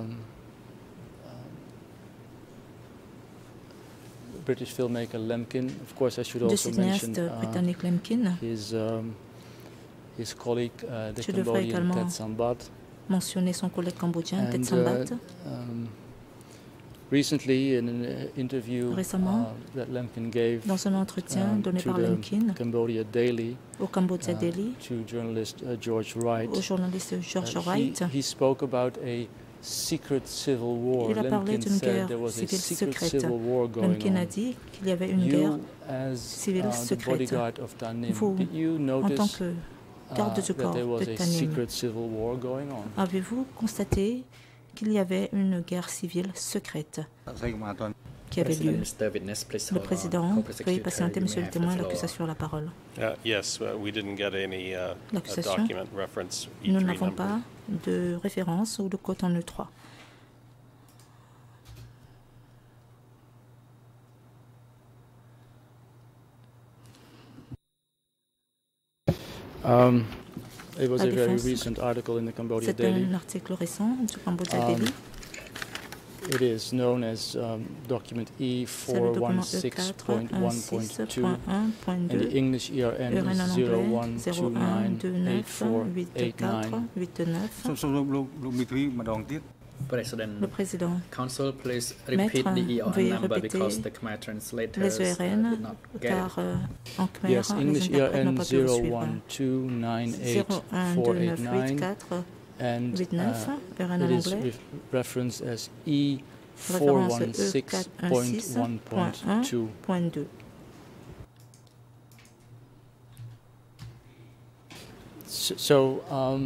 [SPEAKER 4] British filmmaker Lemkin. Of course, I should
[SPEAKER 8] du
[SPEAKER 4] also mention
[SPEAKER 8] cinéaste britannique Lemkin.
[SPEAKER 4] his colleague, the
[SPEAKER 8] Je devrais
[SPEAKER 4] Cambodian
[SPEAKER 8] également
[SPEAKER 4] Tet Sambat.
[SPEAKER 8] mentionner son collègue cambodgien, Tet
[SPEAKER 4] And,
[SPEAKER 8] Sambat.
[SPEAKER 4] recently, in an interview
[SPEAKER 8] Récemment,
[SPEAKER 4] that Lemkin gave
[SPEAKER 8] dans un entretien donné
[SPEAKER 4] to
[SPEAKER 8] par
[SPEAKER 4] the
[SPEAKER 8] Lemkin
[SPEAKER 4] Cambodia Daily
[SPEAKER 8] au Cambodia Daily,
[SPEAKER 4] to journalist George Wright,
[SPEAKER 8] au journaliste George
[SPEAKER 4] he
[SPEAKER 8] Wright,
[SPEAKER 4] spoke about a secret civil war.
[SPEAKER 8] il a parlé
[SPEAKER 4] Lemkin
[SPEAKER 8] d'une
[SPEAKER 4] said
[SPEAKER 8] guerre
[SPEAKER 4] there was a
[SPEAKER 8] civile
[SPEAKER 4] secret
[SPEAKER 8] secrète.
[SPEAKER 4] civil war going
[SPEAKER 8] Lemkin a
[SPEAKER 4] on.
[SPEAKER 8] dit qu'il y avait une guerre
[SPEAKER 4] You, as
[SPEAKER 8] civile
[SPEAKER 4] the
[SPEAKER 8] secrète.
[SPEAKER 4] bodyguard of Tanim,
[SPEAKER 8] Vous,
[SPEAKER 4] did you
[SPEAKER 8] en tant
[SPEAKER 4] notice
[SPEAKER 8] que garde du
[SPEAKER 4] that
[SPEAKER 8] corps
[SPEAKER 4] there was
[SPEAKER 8] de
[SPEAKER 4] a
[SPEAKER 8] Tanim,
[SPEAKER 4] secret civil war going on?
[SPEAKER 8] avez-vous constaté qu'il y avait une guerre civile secrète qui avait lieu. Le président, veuillez patienter, monsieur le témoin, l'accusation a la parole.
[SPEAKER 3] Yes, we didn't get any
[SPEAKER 8] L'accusation,
[SPEAKER 3] document reference
[SPEAKER 8] nous
[SPEAKER 3] E3
[SPEAKER 8] n'avons
[SPEAKER 3] number.
[SPEAKER 8] pas de référence ou de code en E3.
[SPEAKER 4] It was
[SPEAKER 8] La
[SPEAKER 4] a very
[SPEAKER 8] défense.
[SPEAKER 4] recent article in the Cambodia
[SPEAKER 8] C'est
[SPEAKER 4] Daily.
[SPEAKER 8] un article récent du Cambodia Daily.
[SPEAKER 4] It is known as document
[SPEAKER 8] C'est le document
[SPEAKER 4] E416.1.2 and the
[SPEAKER 8] E416.1.2.
[SPEAKER 4] English ERN
[SPEAKER 8] URN en
[SPEAKER 4] is
[SPEAKER 8] anglais
[SPEAKER 4] 01298489.
[SPEAKER 8] Le président,
[SPEAKER 6] Council, please
[SPEAKER 8] Maître,
[SPEAKER 6] repeat the ERN
[SPEAKER 8] veuillez
[SPEAKER 6] number
[SPEAKER 8] répéter
[SPEAKER 6] because the Khmer translators
[SPEAKER 8] les ERN,
[SPEAKER 6] did not get
[SPEAKER 8] car
[SPEAKER 6] it.
[SPEAKER 8] en khmer,
[SPEAKER 4] Yes,
[SPEAKER 8] les
[SPEAKER 4] English
[SPEAKER 8] interprètes n'ont
[SPEAKER 4] ERN
[SPEAKER 8] pas pu le suivre.
[SPEAKER 4] 012988489 and
[SPEAKER 8] 012988489, URN en
[SPEAKER 4] it is
[SPEAKER 8] anglais,
[SPEAKER 4] referenced as
[SPEAKER 8] référence
[SPEAKER 4] E416.1.2.
[SPEAKER 8] E416.1.2.
[SPEAKER 4] So,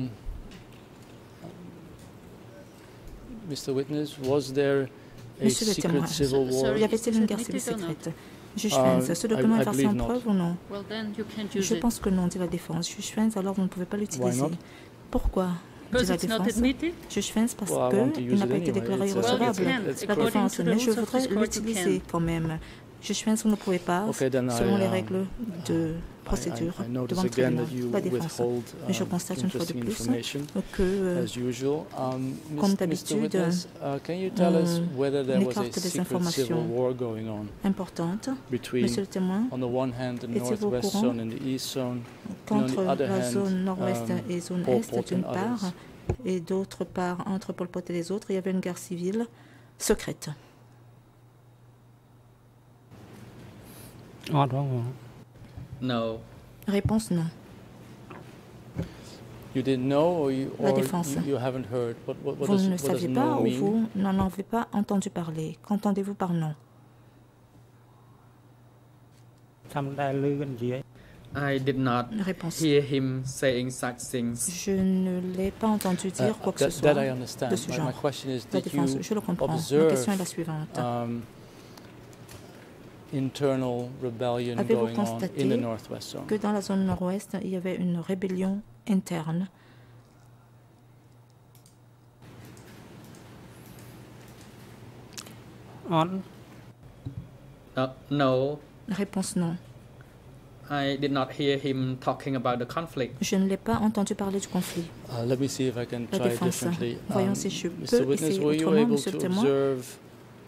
[SPEAKER 4] Mr. Witness, was there a
[SPEAKER 8] Monsieur le témoin,
[SPEAKER 4] secret civil war?
[SPEAKER 8] y avait-il une guerre civile secrète? Juge Fens, ce document est versé en preuve ou non?
[SPEAKER 5] Well, then you can't use
[SPEAKER 8] Je
[SPEAKER 5] it.
[SPEAKER 8] pense que non, dit la défense. Juge Fens, alors vous ne pouvez pas l'utiliser.
[SPEAKER 4] not?
[SPEAKER 8] Pourquoi? Dit
[SPEAKER 5] Because
[SPEAKER 8] la
[SPEAKER 5] it's not
[SPEAKER 8] défense.
[SPEAKER 5] admitted.
[SPEAKER 8] Juge Fens, parce
[SPEAKER 4] Well, I want to
[SPEAKER 8] qu'il
[SPEAKER 4] use
[SPEAKER 8] n'a
[SPEAKER 4] it
[SPEAKER 8] pas été
[SPEAKER 4] anyway.
[SPEAKER 8] déclaré
[SPEAKER 4] It's a-
[SPEAKER 8] irrecevable.
[SPEAKER 5] Well, you can.
[SPEAKER 8] La
[SPEAKER 5] According
[SPEAKER 8] défense,
[SPEAKER 5] to the
[SPEAKER 8] mais
[SPEAKER 5] rules
[SPEAKER 8] je
[SPEAKER 5] of
[SPEAKER 8] voudrais
[SPEAKER 5] this court, you
[SPEAKER 8] l'utiliser quand même. Juge Fens, vous ne pouvez pas,
[SPEAKER 4] Okay, then
[SPEAKER 8] selon les
[SPEAKER 4] I
[SPEAKER 8] règles de procédure
[SPEAKER 4] I notice
[SPEAKER 8] devant le
[SPEAKER 4] again
[SPEAKER 8] tribunal.
[SPEAKER 4] that you
[SPEAKER 8] La défense.
[SPEAKER 4] withhold
[SPEAKER 8] Je constate une fois de
[SPEAKER 4] interesting
[SPEAKER 8] plus
[SPEAKER 4] information
[SPEAKER 8] que
[SPEAKER 4] as usual.
[SPEAKER 8] comme
[SPEAKER 4] Mr.
[SPEAKER 8] d'habitude,
[SPEAKER 4] Witness, can you tell us whether there was a
[SPEAKER 8] écarte des
[SPEAKER 4] secret civil
[SPEAKER 8] informations
[SPEAKER 4] war going on
[SPEAKER 8] importante,
[SPEAKER 4] between,
[SPEAKER 8] monsieur le témoin,
[SPEAKER 4] on the one hand, the
[SPEAKER 8] étiez-vous au
[SPEAKER 4] northwest
[SPEAKER 8] courant
[SPEAKER 4] zone and the east zone, and on the
[SPEAKER 8] qu'entre
[SPEAKER 4] other
[SPEAKER 8] la
[SPEAKER 4] hand,
[SPEAKER 8] zone nord-ouest et zone
[SPEAKER 4] Pol
[SPEAKER 8] est
[SPEAKER 4] Pot
[SPEAKER 8] d'une
[SPEAKER 4] and
[SPEAKER 8] part,
[SPEAKER 4] others?
[SPEAKER 8] et d'autre part, entre Pol Pot et les autres, il y avait une guerre civile secrète.
[SPEAKER 6] No.
[SPEAKER 8] Réponse non.
[SPEAKER 4] You didn't know, or
[SPEAKER 8] La défense.
[SPEAKER 4] you haven't heard? What
[SPEAKER 8] Vous
[SPEAKER 4] does,
[SPEAKER 8] ne
[SPEAKER 4] what does
[SPEAKER 8] saviez
[SPEAKER 4] no
[SPEAKER 8] pas ou
[SPEAKER 4] mean?
[SPEAKER 8] vous n'en avez pas entendu parler. Qu'entendez-vous par non?
[SPEAKER 6] I did not
[SPEAKER 8] Réponse.
[SPEAKER 6] hear him saying such things.
[SPEAKER 8] Je ne l'ai pas entendu dire quoi que ce soit.
[SPEAKER 4] That I understand.
[SPEAKER 8] de ce
[SPEAKER 4] My
[SPEAKER 8] genre.
[SPEAKER 4] question is,
[SPEAKER 8] La
[SPEAKER 4] did
[SPEAKER 8] défense,
[SPEAKER 4] you
[SPEAKER 8] je le comprends. Ma
[SPEAKER 4] observe
[SPEAKER 8] question est la suivante.
[SPEAKER 4] internal rebellion
[SPEAKER 8] Avez-vous
[SPEAKER 4] going on
[SPEAKER 8] constaté
[SPEAKER 4] in the northwest zone?
[SPEAKER 8] que dans la zone nord-ouest, il y avait une rébellion interne?
[SPEAKER 6] No,
[SPEAKER 8] Réponse non.
[SPEAKER 6] I did not hear him talking about the conflict.
[SPEAKER 8] Je ne l'ai pas entendu parler du conflit.
[SPEAKER 4] Let me see if I can
[SPEAKER 8] La
[SPEAKER 4] try
[SPEAKER 8] défense.
[SPEAKER 4] differently.
[SPEAKER 8] Voyons si je
[SPEAKER 4] Mr.
[SPEAKER 8] peux
[SPEAKER 4] Witness,
[SPEAKER 8] essayer
[SPEAKER 4] were you
[SPEAKER 8] autrement,
[SPEAKER 4] able
[SPEAKER 8] monsieur le
[SPEAKER 4] to
[SPEAKER 8] témoin.
[SPEAKER 4] observe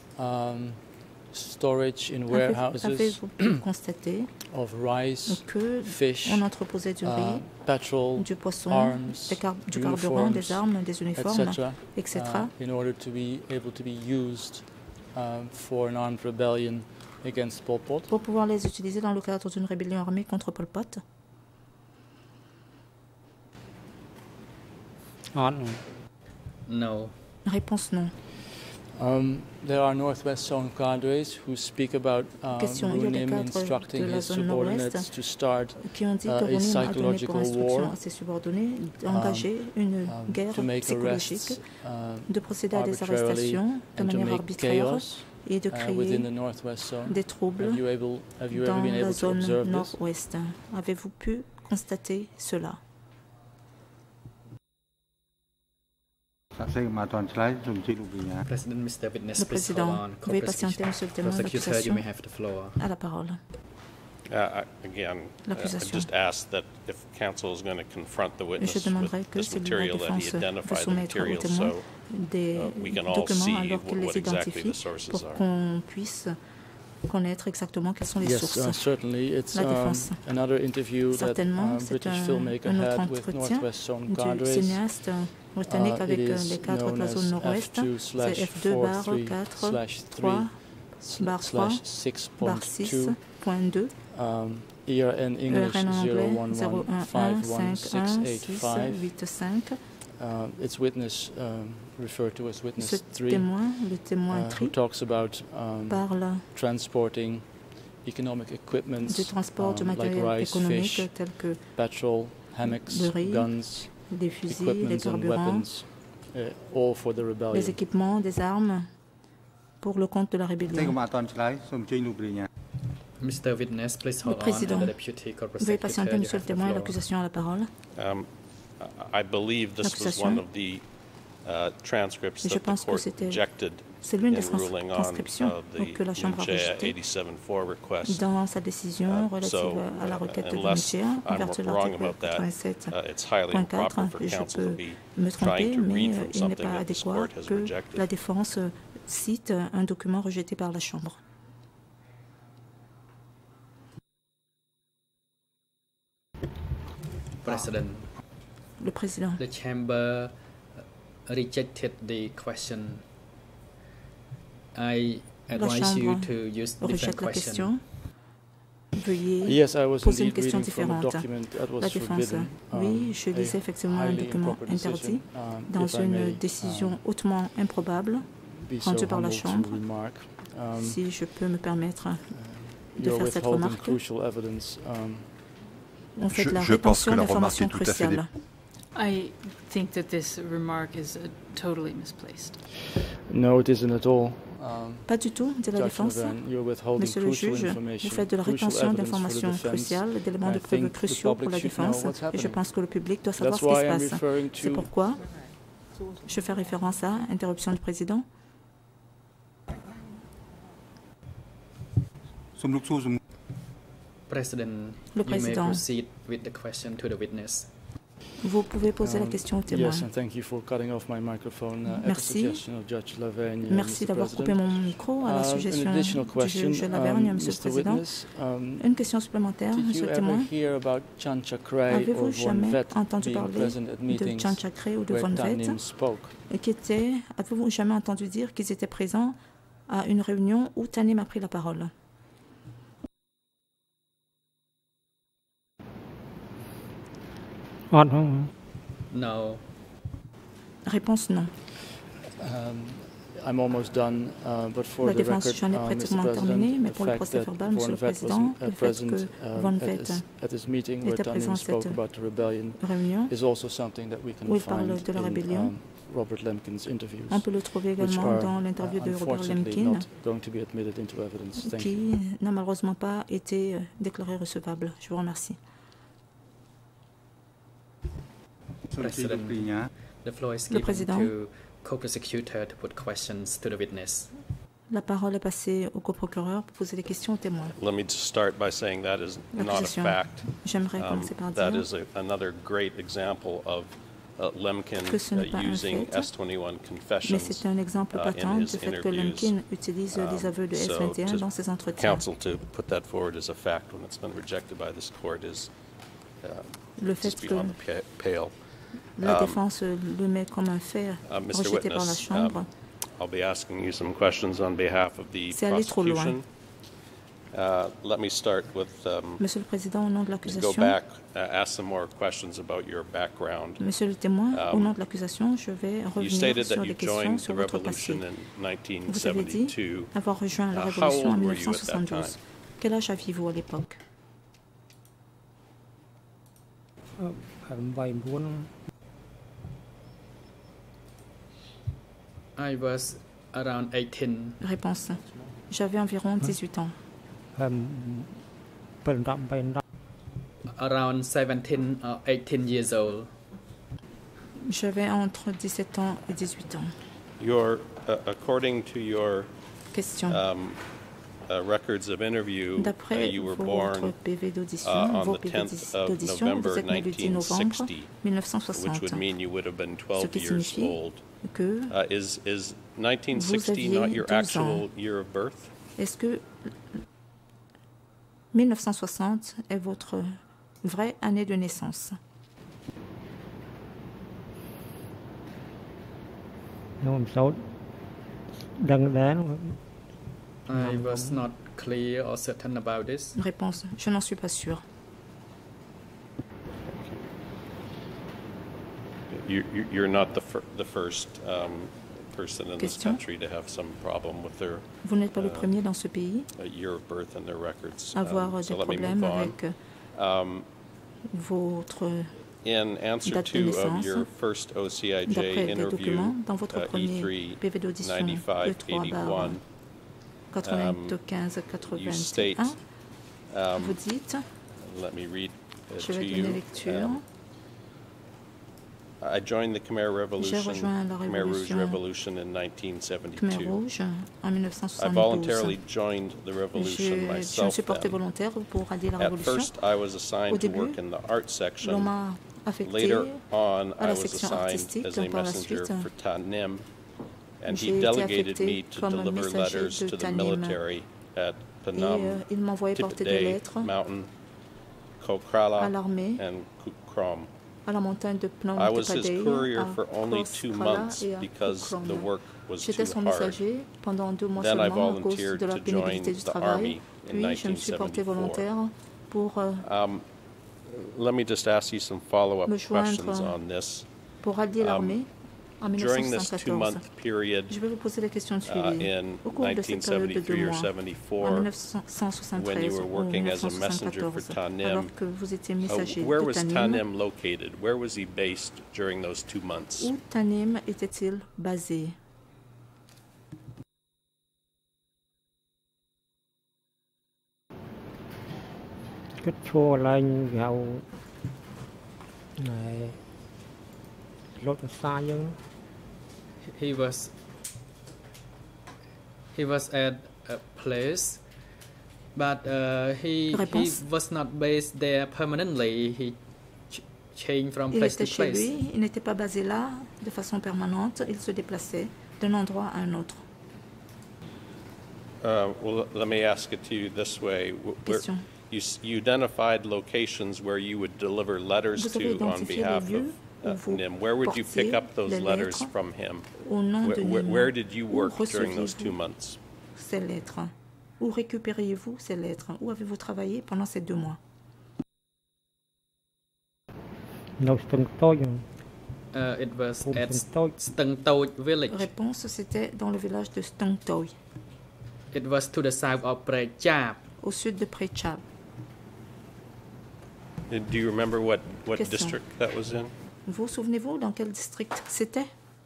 [SPEAKER 4] storage in warehouses
[SPEAKER 8] Avez-vous pu constater
[SPEAKER 4] of rice,
[SPEAKER 8] que
[SPEAKER 4] fish,
[SPEAKER 8] on entreposait du riz,
[SPEAKER 4] petrol,
[SPEAKER 8] du poisson,
[SPEAKER 4] arms,
[SPEAKER 8] du carburant,
[SPEAKER 4] uniforms,
[SPEAKER 8] des armes, des uniformes,
[SPEAKER 4] etc.,
[SPEAKER 8] etc.
[SPEAKER 4] in order to be able to be used for an armed rebellion against Pol Pot?
[SPEAKER 8] Pour pouvoir les utiliser dans le cadre d'une rébellion armée contre Pol Pot?
[SPEAKER 6] No.
[SPEAKER 8] Réponse non.
[SPEAKER 4] There are Northwest Zone cadres who speak about
[SPEAKER 8] Question, il y a des
[SPEAKER 4] Runim
[SPEAKER 8] cadres
[SPEAKER 4] instructing
[SPEAKER 8] de la
[SPEAKER 4] his
[SPEAKER 8] zone nord-ouest
[SPEAKER 4] subordinates to start
[SPEAKER 8] qui ont dit que
[SPEAKER 4] a
[SPEAKER 8] Ronin a donné pour
[SPEAKER 4] psychological
[SPEAKER 8] instruction
[SPEAKER 4] war,
[SPEAKER 8] à ses subordonnés d'engager une guerre
[SPEAKER 4] to make
[SPEAKER 8] psychologique,
[SPEAKER 4] arrests
[SPEAKER 8] de procéder à des
[SPEAKER 4] arbitrarily
[SPEAKER 8] arrestations de
[SPEAKER 4] and to
[SPEAKER 8] manière
[SPEAKER 4] make
[SPEAKER 8] arbitraire
[SPEAKER 4] chaos
[SPEAKER 8] et de
[SPEAKER 4] within the
[SPEAKER 8] créer
[SPEAKER 4] Northwest Zone.
[SPEAKER 8] des troubles
[SPEAKER 4] Have you ever
[SPEAKER 8] dans
[SPEAKER 4] been
[SPEAKER 8] la
[SPEAKER 4] able to
[SPEAKER 8] zone
[SPEAKER 4] observe this?
[SPEAKER 8] nord-ouest. Avez-vous pu constater cela?
[SPEAKER 6] President, Mr. Witness,
[SPEAKER 8] Le
[SPEAKER 6] please hold
[SPEAKER 8] président,
[SPEAKER 6] on.
[SPEAKER 8] veuillez patienter, monsieur le témoin.
[SPEAKER 6] Prosecutor, you
[SPEAKER 8] L'accusation
[SPEAKER 6] may have the floor.
[SPEAKER 8] a la parole.
[SPEAKER 3] Again, I
[SPEAKER 8] L'accusation.
[SPEAKER 3] just asked that if counsel is going to confront the
[SPEAKER 8] Je
[SPEAKER 3] witness
[SPEAKER 8] demanderai
[SPEAKER 3] with
[SPEAKER 8] que
[SPEAKER 3] this
[SPEAKER 8] si la
[SPEAKER 3] material, that he
[SPEAKER 8] défense veut
[SPEAKER 3] identify the
[SPEAKER 8] soumettre au
[SPEAKER 3] material
[SPEAKER 8] témoin
[SPEAKER 3] so
[SPEAKER 8] des
[SPEAKER 3] we can all
[SPEAKER 8] documents
[SPEAKER 3] see
[SPEAKER 8] alors qu'il
[SPEAKER 3] what
[SPEAKER 8] les
[SPEAKER 3] exactly
[SPEAKER 8] identifie
[SPEAKER 3] the sources
[SPEAKER 8] pour
[SPEAKER 3] are.
[SPEAKER 8] qu'on puisse connaître exactement quelles sont les
[SPEAKER 4] Yes,
[SPEAKER 8] sources.
[SPEAKER 4] certainly. It's
[SPEAKER 8] La défense.
[SPEAKER 4] another interview that
[SPEAKER 8] Certainement, c'est
[SPEAKER 4] British filmmaker
[SPEAKER 8] un autre
[SPEAKER 4] had with
[SPEAKER 8] entretien
[SPEAKER 4] Northwest Zone
[SPEAKER 8] du
[SPEAKER 4] cadres.
[SPEAKER 8] cinéaste britannique avec
[SPEAKER 4] It
[SPEAKER 8] les
[SPEAKER 4] is
[SPEAKER 8] cadres de la
[SPEAKER 4] known
[SPEAKER 8] zone
[SPEAKER 4] as
[SPEAKER 8] nord-ouest. C'est F2/4/3/6.2.
[SPEAKER 4] F2/4/3/6.2. ERN English
[SPEAKER 8] ERN en anglais
[SPEAKER 4] 0115165.
[SPEAKER 8] 0115165.
[SPEAKER 4] It's witness referred to as
[SPEAKER 8] Ce
[SPEAKER 4] witness 3,
[SPEAKER 8] témoin, le témoin
[SPEAKER 4] who
[SPEAKER 8] 3,
[SPEAKER 4] talks about
[SPEAKER 8] parle
[SPEAKER 4] transporting economic equipment
[SPEAKER 8] du transport du
[SPEAKER 4] like
[SPEAKER 8] matériel
[SPEAKER 4] rice,
[SPEAKER 8] économique
[SPEAKER 4] fish,
[SPEAKER 8] tel que
[SPEAKER 4] petrol, hammocks,
[SPEAKER 8] le riz,
[SPEAKER 4] guns,
[SPEAKER 8] des fusils, les
[SPEAKER 4] equipment and
[SPEAKER 8] carburants,
[SPEAKER 4] weapons all for the rebellion.
[SPEAKER 8] les équipements, des armes pour le compte de la rébellion.
[SPEAKER 6] Mr. Witness, please
[SPEAKER 8] Le
[SPEAKER 6] hold on.
[SPEAKER 8] président,
[SPEAKER 6] And the deputy corporate
[SPEAKER 8] veuillez
[SPEAKER 6] secretary,
[SPEAKER 8] patienter,
[SPEAKER 6] you
[SPEAKER 8] monsieur le
[SPEAKER 6] have the
[SPEAKER 8] témoin,
[SPEAKER 6] floor.
[SPEAKER 8] l'accusation a la parole.
[SPEAKER 3] I believe this was
[SPEAKER 8] L'accusation.
[SPEAKER 3] one of the transcripts
[SPEAKER 8] Je
[SPEAKER 3] that the
[SPEAKER 8] pense que
[SPEAKER 3] court
[SPEAKER 8] c'était-
[SPEAKER 3] rejected
[SPEAKER 8] C'est l'une
[SPEAKER 3] in
[SPEAKER 8] des
[SPEAKER 3] ruling on
[SPEAKER 8] transcriptions
[SPEAKER 3] the
[SPEAKER 8] que la Chambre a
[SPEAKER 3] Munchea
[SPEAKER 8] rejetée
[SPEAKER 3] 87-4 request.
[SPEAKER 8] dans sa décision relative
[SPEAKER 3] So,
[SPEAKER 8] à la requête de
[SPEAKER 3] unless
[SPEAKER 8] Munchea en
[SPEAKER 3] I'm
[SPEAKER 8] vertu de
[SPEAKER 3] wrong
[SPEAKER 8] l'article
[SPEAKER 3] about that,
[SPEAKER 8] 87.4.
[SPEAKER 3] it's highly improper for
[SPEAKER 8] Je
[SPEAKER 3] counsel to
[SPEAKER 8] peux
[SPEAKER 3] be
[SPEAKER 8] me tromper,
[SPEAKER 3] trying to
[SPEAKER 8] mais
[SPEAKER 3] read from
[SPEAKER 8] il n'est
[SPEAKER 3] something
[SPEAKER 8] pas
[SPEAKER 3] that this
[SPEAKER 8] adéquat
[SPEAKER 3] court has
[SPEAKER 8] que
[SPEAKER 3] rejected.
[SPEAKER 8] la défense cite un document rejeté par la Chambre.
[SPEAKER 6] President,
[SPEAKER 8] Le président,
[SPEAKER 6] the chamber rejected the question. I advise you
[SPEAKER 8] Chambre
[SPEAKER 6] to use different
[SPEAKER 8] rejette la
[SPEAKER 6] question.
[SPEAKER 8] question. Veuillez
[SPEAKER 4] Yes, I was
[SPEAKER 8] poser une
[SPEAKER 4] indeed
[SPEAKER 8] question
[SPEAKER 4] reading from a
[SPEAKER 8] différente.
[SPEAKER 4] document that was
[SPEAKER 8] La défense,
[SPEAKER 4] forbidden.
[SPEAKER 8] oui, je
[SPEAKER 4] a
[SPEAKER 8] lisais effectivement un
[SPEAKER 4] highly
[SPEAKER 8] document
[SPEAKER 4] improper decision,
[SPEAKER 8] interdit dans
[SPEAKER 4] if I
[SPEAKER 8] une
[SPEAKER 4] may,
[SPEAKER 8] décision hautement improbable.
[SPEAKER 4] be
[SPEAKER 8] rendue
[SPEAKER 4] so
[SPEAKER 8] par la
[SPEAKER 4] humble to
[SPEAKER 8] Chambre.
[SPEAKER 4] remark.
[SPEAKER 8] Si je peux me permettre de
[SPEAKER 4] You're
[SPEAKER 8] faire cette
[SPEAKER 4] withholding
[SPEAKER 8] remarque,
[SPEAKER 4] crucial evidence.
[SPEAKER 8] on fait de la
[SPEAKER 7] je pense que
[SPEAKER 8] rétention
[SPEAKER 7] la remarque
[SPEAKER 8] d'informations
[SPEAKER 7] est tout à fait
[SPEAKER 8] cruciales.
[SPEAKER 5] I think that this remark is totally misplaced.
[SPEAKER 4] No, it isn't at all.
[SPEAKER 8] Pas du tout, dit la
[SPEAKER 4] Judge
[SPEAKER 8] défense.
[SPEAKER 4] Navan, you're withholding
[SPEAKER 8] Monsieur le
[SPEAKER 4] crucial
[SPEAKER 8] juge, vous
[SPEAKER 4] information,
[SPEAKER 8] faites de la
[SPEAKER 4] crucial
[SPEAKER 8] rétention
[SPEAKER 4] evidence for the
[SPEAKER 8] d'informations
[SPEAKER 4] defense.
[SPEAKER 8] cruciales, d'éléments de
[SPEAKER 4] I
[SPEAKER 8] preuves
[SPEAKER 4] think the
[SPEAKER 8] cruciaux pour la
[SPEAKER 4] public should know
[SPEAKER 8] défense,
[SPEAKER 4] what's
[SPEAKER 8] et je
[SPEAKER 4] happening.
[SPEAKER 8] pense que le public doit savoir
[SPEAKER 4] That's
[SPEAKER 8] ce qui
[SPEAKER 4] why
[SPEAKER 8] se
[SPEAKER 4] I'm
[SPEAKER 8] passe.
[SPEAKER 4] referring
[SPEAKER 8] C'est
[SPEAKER 4] to
[SPEAKER 8] pourquoi je fais référence à interruption du président.
[SPEAKER 6] President,
[SPEAKER 8] Le
[SPEAKER 6] you may
[SPEAKER 8] président.
[SPEAKER 6] proceed with the question to the witness.
[SPEAKER 8] Vous pouvez poser la question au témoin.
[SPEAKER 4] Yes, and thank you for cutting off my microphone at the
[SPEAKER 8] Merci.
[SPEAKER 4] suggestion of Judge Lavergne.
[SPEAKER 8] Merci
[SPEAKER 4] Mr.
[SPEAKER 8] d'avoir coupé
[SPEAKER 4] President.
[SPEAKER 8] mon micro à la
[SPEAKER 4] An
[SPEAKER 8] suggestion
[SPEAKER 4] additional
[SPEAKER 8] du
[SPEAKER 4] question,
[SPEAKER 8] juge Lavergne, Monsieur le
[SPEAKER 4] Mr.
[SPEAKER 8] Président.
[SPEAKER 4] Witness,
[SPEAKER 8] Une question supplémentaire,
[SPEAKER 4] did
[SPEAKER 8] Monsieur
[SPEAKER 4] you
[SPEAKER 8] le
[SPEAKER 4] ever
[SPEAKER 8] témoin.
[SPEAKER 4] hear about Chan Chakray or
[SPEAKER 8] Avez-vous
[SPEAKER 4] Von
[SPEAKER 8] jamais
[SPEAKER 4] Vet
[SPEAKER 8] entendu
[SPEAKER 4] being
[SPEAKER 8] parler
[SPEAKER 4] present at
[SPEAKER 8] de
[SPEAKER 4] meetings
[SPEAKER 8] Chan Chakray ou de
[SPEAKER 4] where
[SPEAKER 8] Von
[SPEAKER 4] Tan
[SPEAKER 8] Vet
[SPEAKER 4] Nim spoke?
[SPEAKER 8] Avez-vous jamais entendu dire qu'ils étaient présents à une réunion où Tanim a pris la parole?
[SPEAKER 6] No.
[SPEAKER 8] Réponse non.
[SPEAKER 4] I'm almost done, but for
[SPEAKER 8] La
[SPEAKER 4] the
[SPEAKER 8] défense,
[SPEAKER 4] record,
[SPEAKER 8] j'en ai
[SPEAKER 4] Mr.
[SPEAKER 8] pratiquement terminé,
[SPEAKER 4] President,
[SPEAKER 8] mais
[SPEAKER 4] the
[SPEAKER 8] pour le
[SPEAKER 4] fact
[SPEAKER 8] procès
[SPEAKER 4] that
[SPEAKER 8] verbal, Monsieur
[SPEAKER 4] Von
[SPEAKER 8] le
[SPEAKER 4] Vet
[SPEAKER 8] Président,
[SPEAKER 4] was
[SPEAKER 8] le fait
[SPEAKER 4] present
[SPEAKER 8] que Von Vet
[SPEAKER 4] at this meeting where
[SPEAKER 8] était
[SPEAKER 4] Tan
[SPEAKER 8] présent
[SPEAKER 4] Nim
[SPEAKER 8] à
[SPEAKER 4] spoke
[SPEAKER 8] cette
[SPEAKER 4] about the rebellion
[SPEAKER 8] réunion,
[SPEAKER 4] is also something that we can
[SPEAKER 8] où il parle
[SPEAKER 4] find
[SPEAKER 8] de la rébellion.
[SPEAKER 4] in Robert Lemkin's interviews,
[SPEAKER 8] On peut le trouver
[SPEAKER 4] which
[SPEAKER 8] également
[SPEAKER 4] are
[SPEAKER 8] dans l'interview de Robert
[SPEAKER 4] unfortunately
[SPEAKER 8] Lemkin,
[SPEAKER 4] not going to be admitted into evidence. Thank you.
[SPEAKER 8] qui n'a malheureusement pas été déclaré recevable. Je vous remercie.
[SPEAKER 6] President, the floor is
[SPEAKER 8] Le
[SPEAKER 6] given
[SPEAKER 8] président.
[SPEAKER 6] to co-prosecutor to put questions to the witness.
[SPEAKER 8] La parole est passée au coprocureur pour poser des questions aux témoins.
[SPEAKER 3] Let me just start by saying that is not a
[SPEAKER 8] L'accusation.
[SPEAKER 3] fact.
[SPEAKER 8] J'aimerais commencer par
[SPEAKER 3] That
[SPEAKER 8] dire
[SPEAKER 3] is another great example of Lemkin
[SPEAKER 8] que ce n'est pas un
[SPEAKER 3] using
[SPEAKER 8] fait,
[SPEAKER 3] S21
[SPEAKER 8] mais
[SPEAKER 3] confessions
[SPEAKER 8] c'est un exemple
[SPEAKER 3] in
[SPEAKER 8] patent du
[SPEAKER 3] his
[SPEAKER 8] fait que
[SPEAKER 3] interviews.
[SPEAKER 8] Lemkin utilise les aveux de
[SPEAKER 3] So
[SPEAKER 8] S21
[SPEAKER 3] to
[SPEAKER 8] dans ses entretiens.
[SPEAKER 3] counsel to put that forward as a fact when it's been rejected by this court is
[SPEAKER 8] Le fait
[SPEAKER 3] just
[SPEAKER 8] que
[SPEAKER 3] beyond the pale.
[SPEAKER 8] la défense le met comme un fait
[SPEAKER 3] Mr.
[SPEAKER 8] rejeté par la
[SPEAKER 3] Witness,
[SPEAKER 8] Chambre.
[SPEAKER 3] I'll be asking you some questions on behalf of the
[SPEAKER 8] C'est aller trop loin.
[SPEAKER 3] prosecution. Let me start with
[SPEAKER 8] Monsieur le Président, au nom de
[SPEAKER 3] go
[SPEAKER 8] l'accusation,
[SPEAKER 3] back, ask some more questions about your background.
[SPEAKER 8] Monsieur le témoin, au nom de l'accusation, je vais
[SPEAKER 3] You
[SPEAKER 8] revenir
[SPEAKER 3] stated
[SPEAKER 8] sur
[SPEAKER 3] that
[SPEAKER 8] des
[SPEAKER 3] you
[SPEAKER 8] questions
[SPEAKER 3] joined
[SPEAKER 8] sur
[SPEAKER 3] the
[SPEAKER 8] votre passé.
[SPEAKER 3] revolution in
[SPEAKER 8] Vous avez dit
[SPEAKER 3] 1972.
[SPEAKER 8] avoir rejoint la
[SPEAKER 3] How
[SPEAKER 8] Révolution en
[SPEAKER 3] old were you at that
[SPEAKER 8] 1972.
[SPEAKER 3] time?
[SPEAKER 8] Quel âge aviez-vous à l'époque?
[SPEAKER 6] I was around 18.
[SPEAKER 8] Réponse. J'avais environ 18 ans.
[SPEAKER 6] Around 17 or 18 years old.
[SPEAKER 8] J'avais entre 17 ans et 18 ans.
[SPEAKER 3] Your, according to your
[SPEAKER 8] Question.
[SPEAKER 3] records of interview,
[SPEAKER 8] D'après
[SPEAKER 3] you were
[SPEAKER 8] votre
[SPEAKER 3] born
[SPEAKER 8] PV d'audition,
[SPEAKER 3] on
[SPEAKER 8] vos
[SPEAKER 3] the
[SPEAKER 8] PV
[SPEAKER 3] 10th of
[SPEAKER 8] d'audition,
[SPEAKER 3] November
[SPEAKER 8] vous êtes né le 10 novembre
[SPEAKER 3] 1960, which
[SPEAKER 8] 1960,
[SPEAKER 3] would mean you would have been 12
[SPEAKER 8] qui
[SPEAKER 3] years
[SPEAKER 8] signifie
[SPEAKER 3] old.
[SPEAKER 8] que
[SPEAKER 3] Is 1960
[SPEAKER 8] aviez
[SPEAKER 3] not your
[SPEAKER 8] 12 ans.
[SPEAKER 3] actual year of birth?
[SPEAKER 8] est-ce que 1960 est votre vraie année de naissance?
[SPEAKER 6] I was not clear or certain about this.
[SPEAKER 8] Réponse. Je n'en suis pas sûre.
[SPEAKER 3] You're not the first person in this
[SPEAKER 8] Question.
[SPEAKER 3] country to have some problem with their
[SPEAKER 8] Vous n'êtes pas le premier dans ce pays
[SPEAKER 3] year of birth and their records.
[SPEAKER 8] à avoir
[SPEAKER 3] So
[SPEAKER 8] des
[SPEAKER 3] let me
[SPEAKER 8] problèmes
[SPEAKER 3] move on.
[SPEAKER 8] avec votre
[SPEAKER 3] In answer
[SPEAKER 8] date de
[SPEAKER 3] to of
[SPEAKER 8] naissance,
[SPEAKER 3] your first OCIJ
[SPEAKER 8] d'après les
[SPEAKER 3] interview,
[SPEAKER 8] documents, dans votre premier
[SPEAKER 3] E3
[SPEAKER 8] PV d'audition E3 95-81,
[SPEAKER 3] you state,
[SPEAKER 8] vous dites,
[SPEAKER 3] let me read
[SPEAKER 8] je
[SPEAKER 3] to
[SPEAKER 8] vais donner
[SPEAKER 3] you.
[SPEAKER 8] lecture,
[SPEAKER 3] I joined the Khmer
[SPEAKER 8] j'ai rejoint la
[SPEAKER 3] Khmer Rouge
[SPEAKER 8] révolution
[SPEAKER 3] Revolution in
[SPEAKER 8] Khmer
[SPEAKER 3] 1972.
[SPEAKER 8] Rouge en
[SPEAKER 3] I
[SPEAKER 8] 1972.
[SPEAKER 3] voluntarily joined the revolution
[SPEAKER 8] Je me
[SPEAKER 3] myself
[SPEAKER 8] suis porté
[SPEAKER 3] then.
[SPEAKER 8] volontaire pour rallier la
[SPEAKER 3] At
[SPEAKER 8] révolution.
[SPEAKER 3] first, I was
[SPEAKER 8] Au
[SPEAKER 3] assigned to
[SPEAKER 8] début,
[SPEAKER 3] work in the art
[SPEAKER 8] l'on
[SPEAKER 3] section.
[SPEAKER 8] m'a affecté
[SPEAKER 3] Later on,
[SPEAKER 8] à
[SPEAKER 3] I
[SPEAKER 8] la
[SPEAKER 3] was
[SPEAKER 8] section
[SPEAKER 3] assigned
[SPEAKER 8] artistique
[SPEAKER 3] as a
[SPEAKER 8] par la
[SPEAKER 3] messenger
[SPEAKER 8] suite.
[SPEAKER 3] for Tanim, and
[SPEAKER 8] J'ai
[SPEAKER 3] he
[SPEAKER 8] été
[SPEAKER 3] delegated
[SPEAKER 8] affecté
[SPEAKER 3] me to
[SPEAKER 8] comme
[SPEAKER 3] deliver
[SPEAKER 8] messager
[SPEAKER 3] letters
[SPEAKER 8] de
[SPEAKER 3] to the
[SPEAKER 8] Tanim.
[SPEAKER 3] military at
[SPEAKER 8] Et
[SPEAKER 3] Panam,
[SPEAKER 8] il m'envoyait porter des
[SPEAKER 3] Tiptay
[SPEAKER 8] lettres
[SPEAKER 3] Mountain,
[SPEAKER 8] à
[SPEAKER 3] Kokrala,
[SPEAKER 8] l'armée,
[SPEAKER 3] and Kukram.
[SPEAKER 8] à la montagne de Phnom
[SPEAKER 3] I was his
[SPEAKER 8] Tepadei,
[SPEAKER 3] courier
[SPEAKER 8] à
[SPEAKER 3] for only 2
[SPEAKER 8] Krala
[SPEAKER 3] months
[SPEAKER 8] et à
[SPEAKER 3] because the
[SPEAKER 8] Kukram.
[SPEAKER 3] work was
[SPEAKER 8] J'étais
[SPEAKER 3] too
[SPEAKER 8] son
[SPEAKER 3] hard.
[SPEAKER 8] messager pendant 2 mois
[SPEAKER 3] Then I
[SPEAKER 8] seulement à cause
[SPEAKER 3] volunteered
[SPEAKER 8] de la
[SPEAKER 3] to
[SPEAKER 8] pénibilité
[SPEAKER 3] join
[SPEAKER 8] du
[SPEAKER 3] the
[SPEAKER 8] travail.
[SPEAKER 3] Army in
[SPEAKER 8] Puis je me suis porté
[SPEAKER 3] 1974.
[SPEAKER 8] volontaire pour,
[SPEAKER 3] Let me just ask you some follow-up
[SPEAKER 8] me joindre
[SPEAKER 3] questions on this.
[SPEAKER 8] pour rallier l'armée en
[SPEAKER 3] During this
[SPEAKER 8] 1974.
[SPEAKER 3] 2-month period,
[SPEAKER 8] Je vais vous poser les questions suivies.
[SPEAKER 3] in
[SPEAKER 8] Au cours de cette période de 2
[SPEAKER 3] 1973 or
[SPEAKER 8] mois, en
[SPEAKER 3] 74, when you
[SPEAKER 8] 1973
[SPEAKER 3] were
[SPEAKER 8] ou
[SPEAKER 3] working as a messenger for
[SPEAKER 8] 1974,
[SPEAKER 3] Tanim,
[SPEAKER 8] alors que vous étiez messager
[SPEAKER 3] where
[SPEAKER 8] de
[SPEAKER 3] was
[SPEAKER 8] Tanim,
[SPEAKER 3] Tanim located? Where was he based during those 2 months?
[SPEAKER 8] où Tanim était-il basé?
[SPEAKER 6] He was at a place, but he was not based there permanently. He changed from
[SPEAKER 8] Il
[SPEAKER 6] place
[SPEAKER 8] était
[SPEAKER 6] to
[SPEAKER 8] chez
[SPEAKER 6] place.
[SPEAKER 8] lui, il n'était pas basé là de façon permanente, il se déplaçait d'un endroit à un autre.
[SPEAKER 3] Well, let me ask it to you this way.
[SPEAKER 8] Question.
[SPEAKER 3] You identified locations where you would deliver letters
[SPEAKER 8] Vous avez
[SPEAKER 3] to on
[SPEAKER 8] identifié
[SPEAKER 3] behalf
[SPEAKER 8] les lieux où
[SPEAKER 3] of
[SPEAKER 8] vous
[SPEAKER 3] Nim. Where would you pick
[SPEAKER 8] portiez
[SPEAKER 3] up those
[SPEAKER 8] les
[SPEAKER 3] letters
[SPEAKER 8] lettres
[SPEAKER 3] from him?
[SPEAKER 8] au nom de Nim.
[SPEAKER 3] Where did you
[SPEAKER 8] Où
[SPEAKER 3] work during those 2
[SPEAKER 8] receviez-vous
[SPEAKER 3] months?
[SPEAKER 8] ces lettres? Où récupériez-vous ces lettres? Où avez-vous travaillé pendant ces 2 mois?
[SPEAKER 6] It was at Stang Toi village.
[SPEAKER 8] Réponse, c'était dans le village de Stang Toi,
[SPEAKER 6] It was to the south of Prechap.
[SPEAKER 8] au sud de Prechab.
[SPEAKER 3] Do you remember what
[SPEAKER 8] Question.
[SPEAKER 3] district that was in?
[SPEAKER 8] Vous souvenez-vous dans quel district c'était?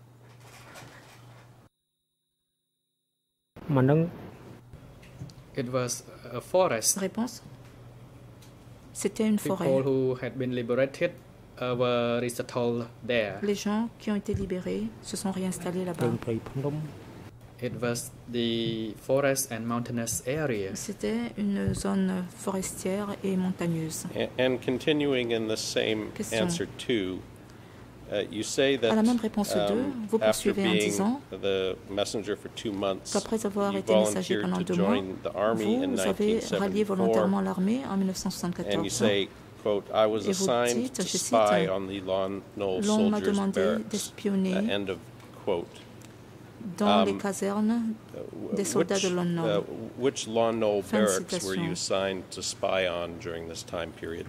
[SPEAKER 6] It was a forest.
[SPEAKER 8] Réponse, c'était une
[SPEAKER 6] People
[SPEAKER 8] forêt.
[SPEAKER 6] who had been liberated were resettled there.
[SPEAKER 8] Les gens qui ont été libérés se sont réinstallés là-bas.
[SPEAKER 6] It was the forest and mountainous area.
[SPEAKER 8] C'était une zone forestière et montagneuse.
[SPEAKER 3] And continuing in the same
[SPEAKER 8] Question.
[SPEAKER 3] answer 2, you say that
[SPEAKER 8] À la même réponse 2, vous
[SPEAKER 3] after
[SPEAKER 8] poursuivez en
[SPEAKER 3] being
[SPEAKER 8] disant
[SPEAKER 3] the messenger for 2 months,
[SPEAKER 8] qu'après avoir
[SPEAKER 3] you
[SPEAKER 8] été messager pendant
[SPEAKER 3] volunteered to
[SPEAKER 8] 2 mois,
[SPEAKER 3] join the army in
[SPEAKER 8] vous avez rallié
[SPEAKER 3] 1974,
[SPEAKER 8] volontairement l'armée en
[SPEAKER 3] and you
[SPEAKER 8] 1974.
[SPEAKER 3] say, quote, I was
[SPEAKER 8] Et vous
[SPEAKER 3] assigned
[SPEAKER 8] dites,
[SPEAKER 3] to
[SPEAKER 8] je
[SPEAKER 3] spy
[SPEAKER 8] cite,
[SPEAKER 3] on the Lon Nol
[SPEAKER 8] l'on m'a
[SPEAKER 3] soldiers'
[SPEAKER 8] demandé
[SPEAKER 3] barracks.
[SPEAKER 8] d'espionner
[SPEAKER 3] End of quote.
[SPEAKER 8] dans les casernes des soldats de Lon Nol.
[SPEAKER 3] Which Lon Nol
[SPEAKER 8] Fin de
[SPEAKER 3] barracks were you
[SPEAKER 8] citation.
[SPEAKER 3] assigned to spy on during this time period?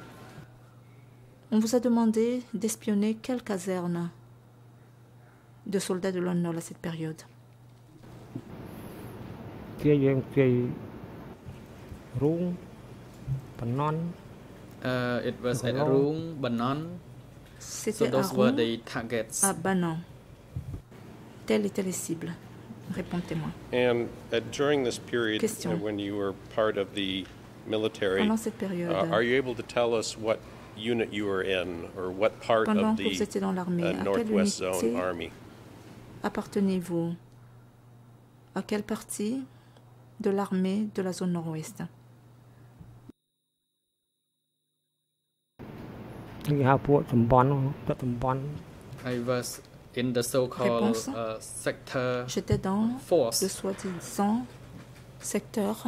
[SPEAKER 8] On vous a demandé d'espionner quelle caserne de soldats de Lon Nol à cette période?
[SPEAKER 6] It was at Rung, Banon. So
[SPEAKER 8] C'était à
[SPEAKER 6] those were
[SPEAKER 8] Rung,
[SPEAKER 6] the targets.
[SPEAKER 8] à Banan. Telle était les cibles. Répondez-moi.
[SPEAKER 3] And during this period,
[SPEAKER 8] Question.
[SPEAKER 3] when you were part of the military,
[SPEAKER 8] Pendant cette période,
[SPEAKER 3] are you able to tell us what unit you were in, or what part
[SPEAKER 8] pendant
[SPEAKER 3] of
[SPEAKER 8] que vous
[SPEAKER 3] the
[SPEAKER 8] étiez dans l'armée, à quelle
[SPEAKER 3] Northwest Zone
[SPEAKER 8] unité
[SPEAKER 3] Army?
[SPEAKER 8] appartenez-vous? À quelle partie de l'armée de la zone nord-ouest?
[SPEAKER 6] I was in the so-called
[SPEAKER 8] Réponse.
[SPEAKER 6] sector
[SPEAKER 8] J'étais dans le
[SPEAKER 6] force,
[SPEAKER 8] soi-disant secteur,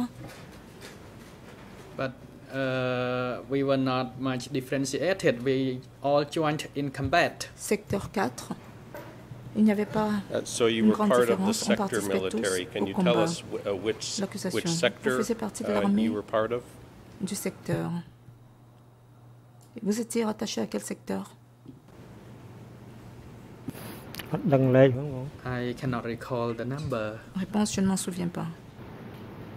[SPEAKER 6] but we were not much differentiated. We all joined in combat.
[SPEAKER 8] secteur 4. Il n'y avait pas
[SPEAKER 3] So you
[SPEAKER 8] une
[SPEAKER 3] were
[SPEAKER 8] grande
[SPEAKER 3] part of the
[SPEAKER 8] différence. On
[SPEAKER 3] sector
[SPEAKER 8] participait
[SPEAKER 3] military.
[SPEAKER 8] tous
[SPEAKER 3] Can
[SPEAKER 8] au
[SPEAKER 3] you tell
[SPEAKER 8] combat.
[SPEAKER 3] us which
[SPEAKER 8] L'accusation.
[SPEAKER 3] sector
[SPEAKER 8] Vous faisiez partie de l'armée.
[SPEAKER 3] you were part of?
[SPEAKER 8] du secteur. Vous étiez rattaché à quel secteur?
[SPEAKER 6] I cannot recall the number.
[SPEAKER 8] Réponse, je ne m'en souviens pas.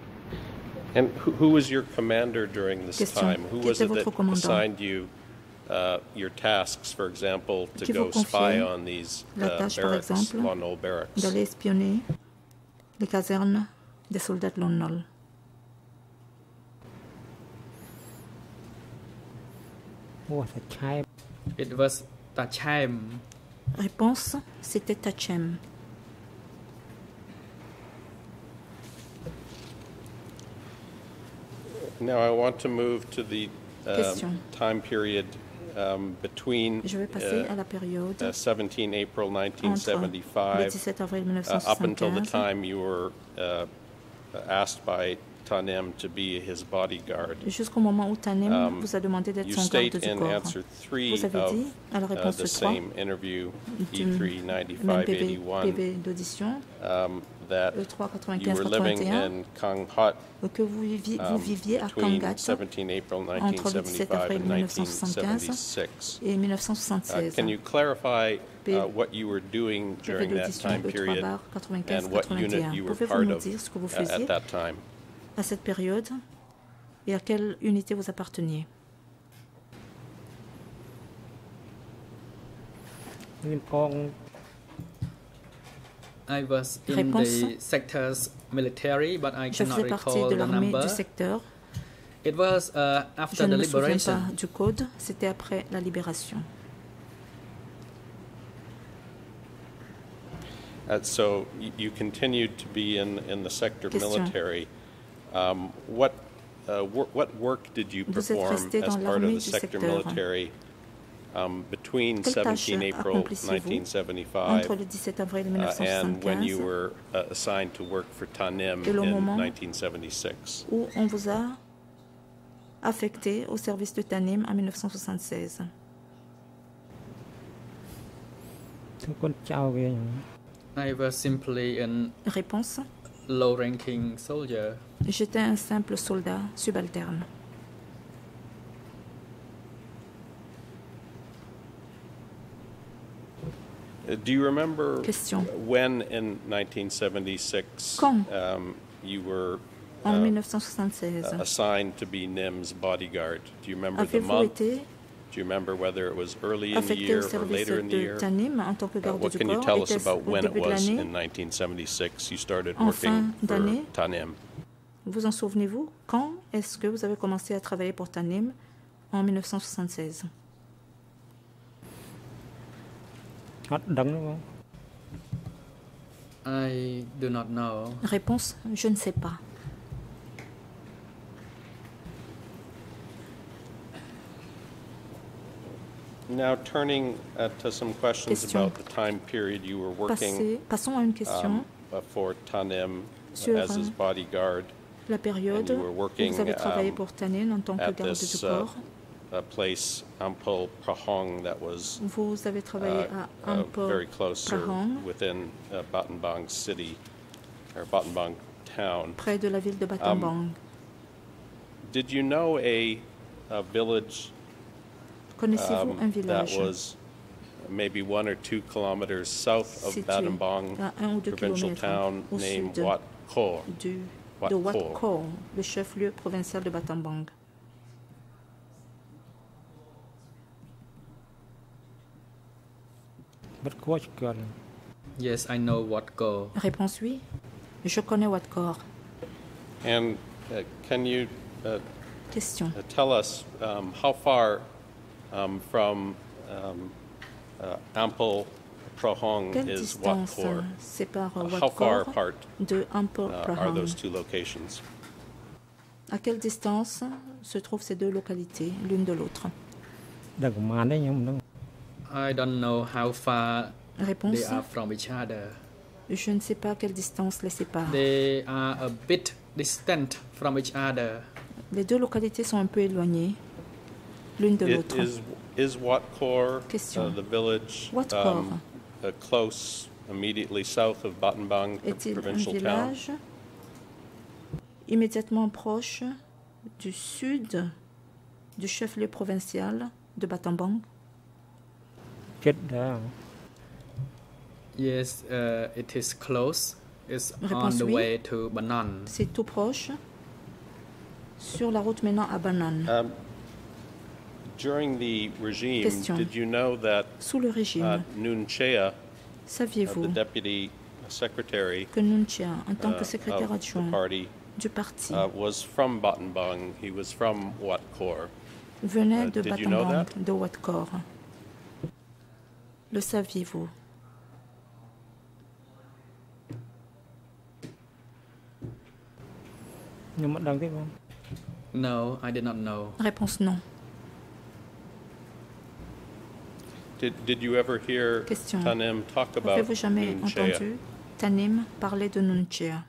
[SPEAKER 3] And who was your commander during this
[SPEAKER 8] Question.
[SPEAKER 3] time? Who
[SPEAKER 8] Qui
[SPEAKER 3] was
[SPEAKER 8] était
[SPEAKER 3] it that
[SPEAKER 8] votre commandant
[SPEAKER 3] assigned you your tasks, for example, to
[SPEAKER 8] qui
[SPEAKER 3] go
[SPEAKER 8] vous
[SPEAKER 3] spy
[SPEAKER 8] confiait
[SPEAKER 3] on these
[SPEAKER 8] la tâche, par
[SPEAKER 3] barracks,
[SPEAKER 8] exemple,
[SPEAKER 3] Lon Nol barracks?
[SPEAKER 8] d'aller espionner les casernes des soldats de Lon Nol.
[SPEAKER 6] It was Tachem.
[SPEAKER 8] Réponse, c'était Tachem.
[SPEAKER 3] Now I want to move to the time period between
[SPEAKER 8] Je vais passer à la période
[SPEAKER 3] 17 April
[SPEAKER 8] entre le
[SPEAKER 3] 1975
[SPEAKER 8] 17 avril
[SPEAKER 3] up until the
[SPEAKER 8] 1975
[SPEAKER 3] time you were asked by Tanem to be his bodyguard.
[SPEAKER 8] jusqu'au moment où Tanem vous a demandé d'être
[SPEAKER 3] You
[SPEAKER 8] son
[SPEAKER 3] state
[SPEAKER 8] garde du
[SPEAKER 3] in
[SPEAKER 8] corps.
[SPEAKER 3] answer 3
[SPEAKER 8] Vous avez dit à la
[SPEAKER 3] of
[SPEAKER 8] réponse
[SPEAKER 3] the
[SPEAKER 8] 3
[SPEAKER 3] same interview,
[SPEAKER 8] du
[SPEAKER 3] E3
[SPEAKER 8] même
[SPEAKER 3] 9581,
[SPEAKER 8] PV d'audition,
[SPEAKER 3] that
[SPEAKER 8] E3
[SPEAKER 3] you were living
[SPEAKER 8] 95-81,
[SPEAKER 3] in Kang Hot
[SPEAKER 8] que vous viviez à
[SPEAKER 3] between
[SPEAKER 8] Kangat
[SPEAKER 3] 17 April
[SPEAKER 8] entre le 17
[SPEAKER 3] 1975
[SPEAKER 8] avril
[SPEAKER 3] and
[SPEAKER 8] 1975
[SPEAKER 3] 1976.
[SPEAKER 8] et 1976.
[SPEAKER 3] Can you clarify
[SPEAKER 8] PV
[SPEAKER 3] what you were doing
[SPEAKER 8] PV
[SPEAKER 3] during that
[SPEAKER 8] d'audition
[SPEAKER 3] time period
[SPEAKER 8] E3
[SPEAKER 3] and what unit
[SPEAKER 8] 95-81.
[SPEAKER 3] you were
[SPEAKER 8] Pouvez-vous
[SPEAKER 3] part
[SPEAKER 8] nous
[SPEAKER 3] of
[SPEAKER 8] dire ce que vous
[SPEAKER 3] at
[SPEAKER 8] faisiez
[SPEAKER 3] that time?
[SPEAKER 8] à cette période et à quelle unité vous apparteniez?
[SPEAKER 6] I was in
[SPEAKER 8] Réponse.
[SPEAKER 6] the sector's military, but I
[SPEAKER 8] Je
[SPEAKER 6] cannot
[SPEAKER 8] faisais partie
[SPEAKER 6] recall
[SPEAKER 8] de
[SPEAKER 6] the
[SPEAKER 8] l'armée
[SPEAKER 6] number.
[SPEAKER 8] du secteur.
[SPEAKER 6] It was
[SPEAKER 8] Je
[SPEAKER 6] after
[SPEAKER 8] ne
[SPEAKER 6] the
[SPEAKER 8] me souviens
[SPEAKER 6] liberation.
[SPEAKER 8] pas du code, c'était après la libération.
[SPEAKER 3] So you continued to be in the sector
[SPEAKER 8] Question.
[SPEAKER 3] military. What work did you
[SPEAKER 8] Vous êtes
[SPEAKER 3] perform
[SPEAKER 8] resté
[SPEAKER 3] as
[SPEAKER 8] dans
[SPEAKER 3] part of
[SPEAKER 8] l'armée
[SPEAKER 3] the
[SPEAKER 8] du
[SPEAKER 3] sector
[SPEAKER 8] secteur.
[SPEAKER 3] military between
[SPEAKER 8] Quelle tâche
[SPEAKER 3] 17 April
[SPEAKER 8] accomplissiez-vous
[SPEAKER 3] 1975
[SPEAKER 8] entre le 17 avril
[SPEAKER 3] and when you
[SPEAKER 8] 1975
[SPEAKER 3] were assigned to work for Tanim
[SPEAKER 8] et le
[SPEAKER 3] in
[SPEAKER 8] moment
[SPEAKER 3] 1976?
[SPEAKER 8] où on vous a affecté au service de Tanim en 1976?
[SPEAKER 6] I was simply a
[SPEAKER 8] Réponse,
[SPEAKER 6] low-ranking soldier.
[SPEAKER 8] j'étais un simple soldat subalterne.
[SPEAKER 3] Do you remember
[SPEAKER 8] Question.
[SPEAKER 3] when in 1976
[SPEAKER 8] Quand?
[SPEAKER 3] You were
[SPEAKER 8] En 1976,
[SPEAKER 3] assigned to be NIM's bodyguard? Do you remember the
[SPEAKER 8] avez-vous
[SPEAKER 3] month?
[SPEAKER 8] été
[SPEAKER 3] Do you remember whether it was early in the
[SPEAKER 8] affecté
[SPEAKER 3] year
[SPEAKER 8] au
[SPEAKER 3] or
[SPEAKER 8] service
[SPEAKER 3] later in the
[SPEAKER 8] de
[SPEAKER 3] year?
[SPEAKER 8] Tanim en tant que garde
[SPEAKER 3] What
[SPEAKER 8] du
[SPEAKER 3] can you
[SPEAKER 8] corps?
[SPEAKER 3] tell us
[SPEAKER 8] Était-ce
[SPEAKER 3] about
[SPEAKER 8] au
[SPEAKER 3] when it
[SPEAKER 8] début de
[SPEAKER 3] was
[SPEAKER 8] l'année?
[SPEAKER 3] in 1976 you started
[SPEAKER 8] En
[SPEAKER 3] working
[SPEAKER 8] fin
[SPEAKER 3] for
[SPEAKER 8] d'année?
[SPEAKER 3] Tanim?
[SPEAKER 8] Vous en souvenez-vous? Quand est-ce que vous avez commencé à travailler pour Tanim en 1976?
[SPEAKER 6] I do not know.
[SPEAKER 8] Réponse, je ne sais pas.
[SPEAKER 3] Now turning to some questions
[SPEAKER 8] Question.
[SPEAKER 3] about the time period you were working
[SPEAKER 8] Passons à une question
[SPEAKER 3] for Tanim
[SPEAKER 8] sur
[SPEAKER 3] as his bodyguard
[SPEAKER 8] la période
[SPEAKER 3] and you were
[SPEAKER 8] où
[SPEAKER 3] working
[SPEAKER 8] vous avez travaillé pour Tanim en tant que
[SPEAKER 3] at
[SPEAKER 8] garde
[SPEAKER 3] this
[SPEAKER 8] du corps.
[SPEAKER 3] place, Ampol Prahong, that was
[SPEAKER 8] Vous avez travaillé à Ampol
[SPEAKER 3] very close
[SPEAKER 8] Prahong,
[SPEAKER 3] within Battambang City or Battambang Town.
[SPEAKER 8] près de la ville de Battambang.
[SPEAKER 3] Did you know a village
[SPEAKER 8] Connaissez-vous un
[SPEAKER 3] that
[SPEAKER 8] village
[SPEAKER 3] was maybe 1 or 2 kilometers south of
[SPEAKER 8] situé
[SPEAKER 3] Battambang
[SPEAKER 8] à 1 ou 2
[SPEAKER 3] provincial
[SPEAKER 8] kilomètres
[SPEAKER 3] town
[SPEAKER 8] au
[SPEAKER 3] named
[SPEAKER 8] sud
[SPEAKER 3] Wat Ko?
[SPEAKER 8] de Wat Ko, le chef-lieu provincial de Battambang?
[SPEAKER 6] Yes, I know what go.
[SPEAKER 8] Réponse oui. Je connais Wat Ko.
[SPEAKER 3] And can you
[SPEAKER 8] Question.
[SPEAKER 3] tell us how far from Ampol Prahong
[SPEAKER 8] Quelle
[SPEAKER 3] is Wat
[SPEAKER 8] distance
[SPEAKER 3] Ko?
[SPEAKER 8] sépare
[SPEAKER 3] How
[SPEAKER 8] Wat
[SPEAKER 3] far
[SPEAKER 8] Ko
[SPEAKER 3] apart
[SPEAKER 8] de Ampol
[SPEAKER 3] are
[SPEAKER 8] Prahong?
[SPEAKER 3] those two locations?
[SPEAKER 8] À quelle distance se trouvent ces deux localités, l'une de l'autre?
[SPEAKER 6] I don't know how far they
[SPEAKER 8] Réponse.
[SPEAKER 6] are from each other.
[SPEAKER 8] Je ne sais pas quelle distance les sépare.
[SPEAKER 6] They are a bit distant from each other.
[SPEAKER 8] Les deux localités sont un peu éloignées l'une de l'autre.
[SPEAKER 3] Is Wat Ko,
[SPEAKER 8] Question.
[SPEAKER 3] the village,
[SPEAKER 8] Wat Ko
[SPEAKER 3] close immediately south of Battambang
[SPEAKER 8] est-il un
[SPEAKER 3] provincial town?
[SPEAKER 8] village immédiatement proche du sud du chef-lieu provincial de Battambang?
[SPEAKER 6] Yes, it is close. It's on
[SPEAKER 8] Réponse
[SPEAKER 6] the
[SPEAKER 8] oui.
[SPEAKER 6] way to Banan.
[SPEAKER 8] C'est tout proche, sur la route menant à Banan.
[SPEAKER 3] During the regime,
[SPEAKER 8] Question.
[SPEAKER 3] did you know that
[SPEAKER 8] Sous le régime,
[SPEAKER 3] Nuon Chea, the
[SPEAKER 8] saviez-vous
[SPEAKER 3] deputy secretary
[SPEAKER 8] que Nuon Chea, en tant que
[SPEAKER 3] of
[SPEAKER 8] secrétaire
[SPEAKER 3] the
[SPEAKER 8] adjoint
[SPEAKER 3] party,
[SPEAKER 8] du parti,
[SPEAKER 3] was from Battambang? He was from Wat Corps.
[SPEAKER 8] venait de
[SPEAKER 3] did you know
[SPEAKER 8] Battambang,
[SPEAKER 3] that?
[SPEAKER 8] de Wat Corps? Le saviez-vous?
[SPEAKER 6] No, I did not know.
[SPEAKER 8] Réponse non.
[SPEAKER 3] Did you ever hear
[SPEAKER 8] Question.
[SPEAKER 3] Tanim talk about
[SPEAKER 8] Avez-vous jamais
[SPEAKER 3] Nuon Chea?
[SPEAKER 8] entendu Tanim parler de Nuon Chea?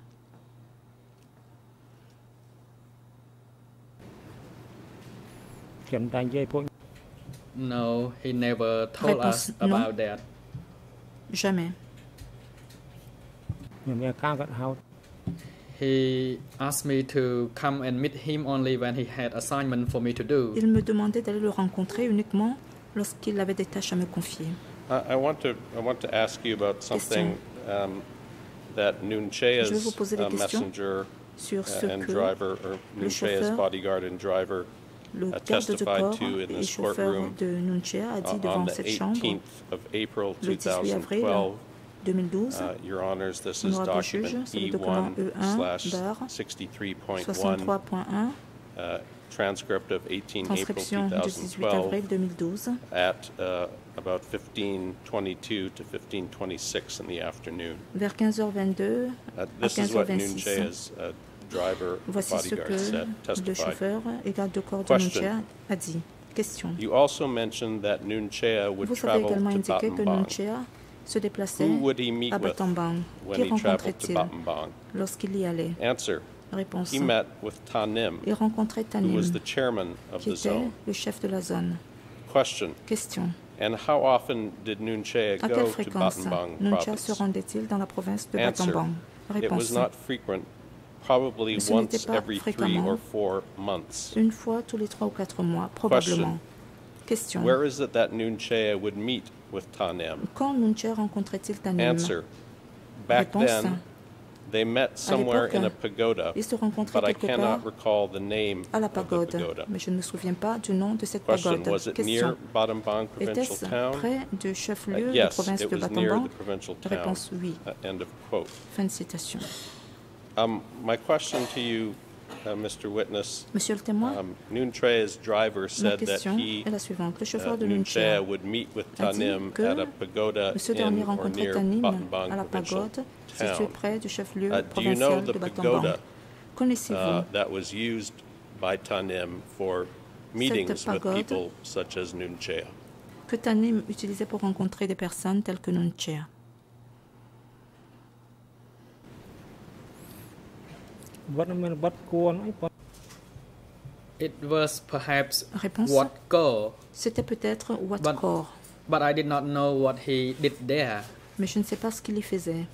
[SPEAKER 6] No, he never told us
[SPEAKER 8] Réponse non.
[SPEAKER 6] about that.
[SPEAKER 8] Jamais.
[SPEAKER 6] He asked me to come and meet him only when he had assignment for me to do.
[SPEAKER 8] Il me demandait d'aller le rencontrer uniquement lorsqu'il avait des tâches à me confier.
[SPEAKER 3] I want to ask you about something that Nuon Chea's
[SPEAKER 8] Je vais vous poser des questions
[SPEAKER 3] messenger
[SPEAKER 8] sur ce
[SPEAKER 3] and
[SPEAKER 8] que
[SPEAKER 3] driver, or
[SPEAKER 8] le
[SPEAKER 3] Nuon Chea's
[SPEAKER 8] chauffeur,
[SPEAKER 3] bodyguard and driver,
[SPEAKER 8] le garde de
[SPEAKER 3] testified
[SPEAKER 8] corps
[SPEAKER 3] to in
[SPEAKER 8] et
[SPEAKER 3] this
[SPEAKER 8] chauffeur
[SPEAKER 3] courtroom
[SPEAKER 8] de Nuon Chea a dit
[SPEAKER 3] on
[SPEAKER 8] devant
[SPEAKER 3] the
[SPEAKER 8] cette chambre
[SPEAKER 3] 18th of April
[SPEAKER 8] le 18 avril
[SPEAKER 3] 2012.
[SPEAKER 8] 2012.
[SPEAKER 3] Your Honors, this is
[SPEAKER 8] Honorable juge,
[SPEAKER 3] document
[SPEAKER 8] c'est le document E1
[SPEAKER 3] E1/63.1,
[SPEAKER 8] 63.1,
[SPEAKER 3] transcript of 18 April
[SPEAKER 8] transcription du 18
[SPEAKER 3] 2012
[SPEAKER 8] avril 2012,
[SPEAKER 3] at about 15:22 to 15:26 in the afternoon.
[SPEAKER 8] vers 15h22 à
[SPEAKER 3] This is what Nuon
[SPEAKER 8] 15h26.
[SPEAKER 3] Chea's driver,
[SPEAKER 8] Voici ce
[SPEAKER 3] bodyguard
[SPEAKER 8] que
[SPEAKER 3] said,
[SPEAKER 8] le
[SPEAKER 3] testified.
[SPEAKER 8] chauffeur et garde de corps de Nuon
[SPEAKER 3] Question.
[SPEAKER 8] Chea a dit. Question.
[SPEAKER 3] You also mentioned that Nuon Chea would
[SPEAKER 8] Vous avez
[SPEAKER 3] travel
[SPEAKER 8] également
[SPEAKER 3] to
[SPEAKER 8] indiqué que Nuon
[SPEAKER 3] Battambang.
[SPEAKER 8] Chea se déplaçait
[SPEAKER 3] Who would he meet
[SPEAKER 8] à
[SPEAKER 3] with
[SPEAKER 8] Battambang.
[SPEAKER 3] when
[SPEAKER 8] Qui
[SPEAKER 3] he traveled to
[SPEAKER 8] rencontrait-il
[SPEAKER 3] Battambang?
[SPEAKER 8] lorsqu'il y allait?
[SPEAKER 3] Answer.
[SPEAKER 8] Réponse.
[SPEAKER 3] He met with Tanim,
[SPEAKER 8] Il rencontrait
[SPEAKER 3] who
[SPEAKER 8] Tanim,
[SPEAKER 3] was the chairman of
[SPEAKER 8] qui
[SPEAKER 3] the
[SPEAKER 8] était
[SPEAKER 3] zone.
[SPEAKER 8] le chef de la zone.
[SPEAKER 3] Question.
[SPEAKER 8] Question.
[SPEAKER 3] And how often did Nuon Chea
[SPEAKER 8] À quelle
[SPEAKER 3] go to
[SPEAKER 8] fréquence
[SPEAKER 3] Battambang
[SPEAKER 8] Nuon Chea se
[SPEAKER 3] province?
[SPEAKER 8] rendait-il dans la province de
[SPEAKER 3] Answer.
[SPEAKER 8] Battambang?
[SPEAKER 3] It was
[SPEAKER 8] Réponse.
[SPEAKER 3] not frequent, probably
[SPEAKER 8] Ce n'était
[SPEAKER 3] once
[SPEAKER 8] pas
[SPEAKER 3] every 3
[SPEAKER 8] fréquemment.
[SPEAKER 3] or 4 months.
[SPEAKER 8] Une fois tous les 3 ou 4 mois, probablement. Question.
[SPEAKER 3] Where is it that Nuon Chea would meet with Tanim?
[SPEAKER 8] Quand Nuon Chea rencontrait-il Tanim?
[SPEAKER 3] Answer. Back
[SPEAKER 8] Réponse.
[SPEAKER 3] then, they met somewhere in a pagoda,
[SPEAKER 8] Ils se rencontraient
[SPEAKER 3] but I
[SPEAKER 8] quelque part
[SPEAKER 3] cannot recall the name
[SPEAKER 8] à la
[SPEAKER 3] of the
[SPEAKER 8] pagode,
[SPEAKER 3] pagoda.
[SPEAKER 8] mais je ne me souviens pas du nom de cette
[SPEAKER 3] Question.
[SPEAKER 8] pagode.
[SPEAKER 3] Was it
[SPEAKER 8] Question.
[SPEAKER 3] near Battambang Provincial
[SPEAKER 8] Était-ce
[SPEAKER 3] Town?
[SPEAKER 8] près du chef-lieu de
[SPEAKER 3] Yes,
[SPEAKER 8] province
[SPEAKER 3] it
[SPEAKER 8] de
[SPEAKER 3] was near
[SPEAKER 8] Battambang?
[SPEAKER 3] the provincial town.
[SPEAKER 8] Réponse oui.
[SPEAKER 3] End of quote.
[SPEAKER 8] Fin de citation.
[SPEAKER 3] My question to you, Mr. Witness,
[SPEAKER 8] Monsieur le témoin,
[SPEAKER 3] Nuon Chea's driver
[SPEAKER 8] ma
[SPEAKER 3] said that
[SPEAKER 8] question
[SPEAKER 3] he,
[SPEAKER 8] est la suivante. Le chauffeur de
[SPEAKER 3] Nuon
[SPEAKER 8] Nuon
[SPEAKER 3] Chea,
[SPEAKER 8] Chea
[SPEAKER 3] would meet with
[SPEAKER 8] a dit
[SPEAKER 3] Tanim
[SPEAKER 8] que
[SPEAKER 3] at a pagoda
[SPEAKER 8] Monsieur
[SPEAKER 3] in
[SPEAKER 8] dernier
[SPEAKER 3] or
[SPEAKER 8] rencontrait
[SPEAKER 3] near
[SPEAKER 8] Tanim
[SPEAKER 3] Battambang
[SPEAKER 8] à la
[SPEAKER 3] Provincial
[SPEAKER 8] pagode située
[SPEAKER 3] Town.
[SPEAKER 8] près du chef-lieu
[SPEAKER 3] Do you know
[SPEAKER 8] provincial
[SPEAKER 3] the
[SPEAKER 8] de Battambang.
[SPEAKER 3] pagoda
[SPEAKER 8] Connaissez-vous
[SPEAKER 3] that was used by Tanim for meetings with
[SPEAKER 8] pagode
[SPEAKER 3] people such as Nuon Chea?
[SPEAKER 8] que Tanim utilisait pour rencontrer des personnes telles que Nuon Chea?
[SPEAKER 6] It was perhaps
[SPEAKER 8] Réponse.
[SPEAKER 6] what go,
[SPEAKER 8] C'était peut-être
[SPEAKER 6] But-
[SPEAKER 8] Watcor,
[SPEAKER 6] but I did not know what he did there.
[SPEAKER 8] mais je ne sais pas ce qu'il y faisait.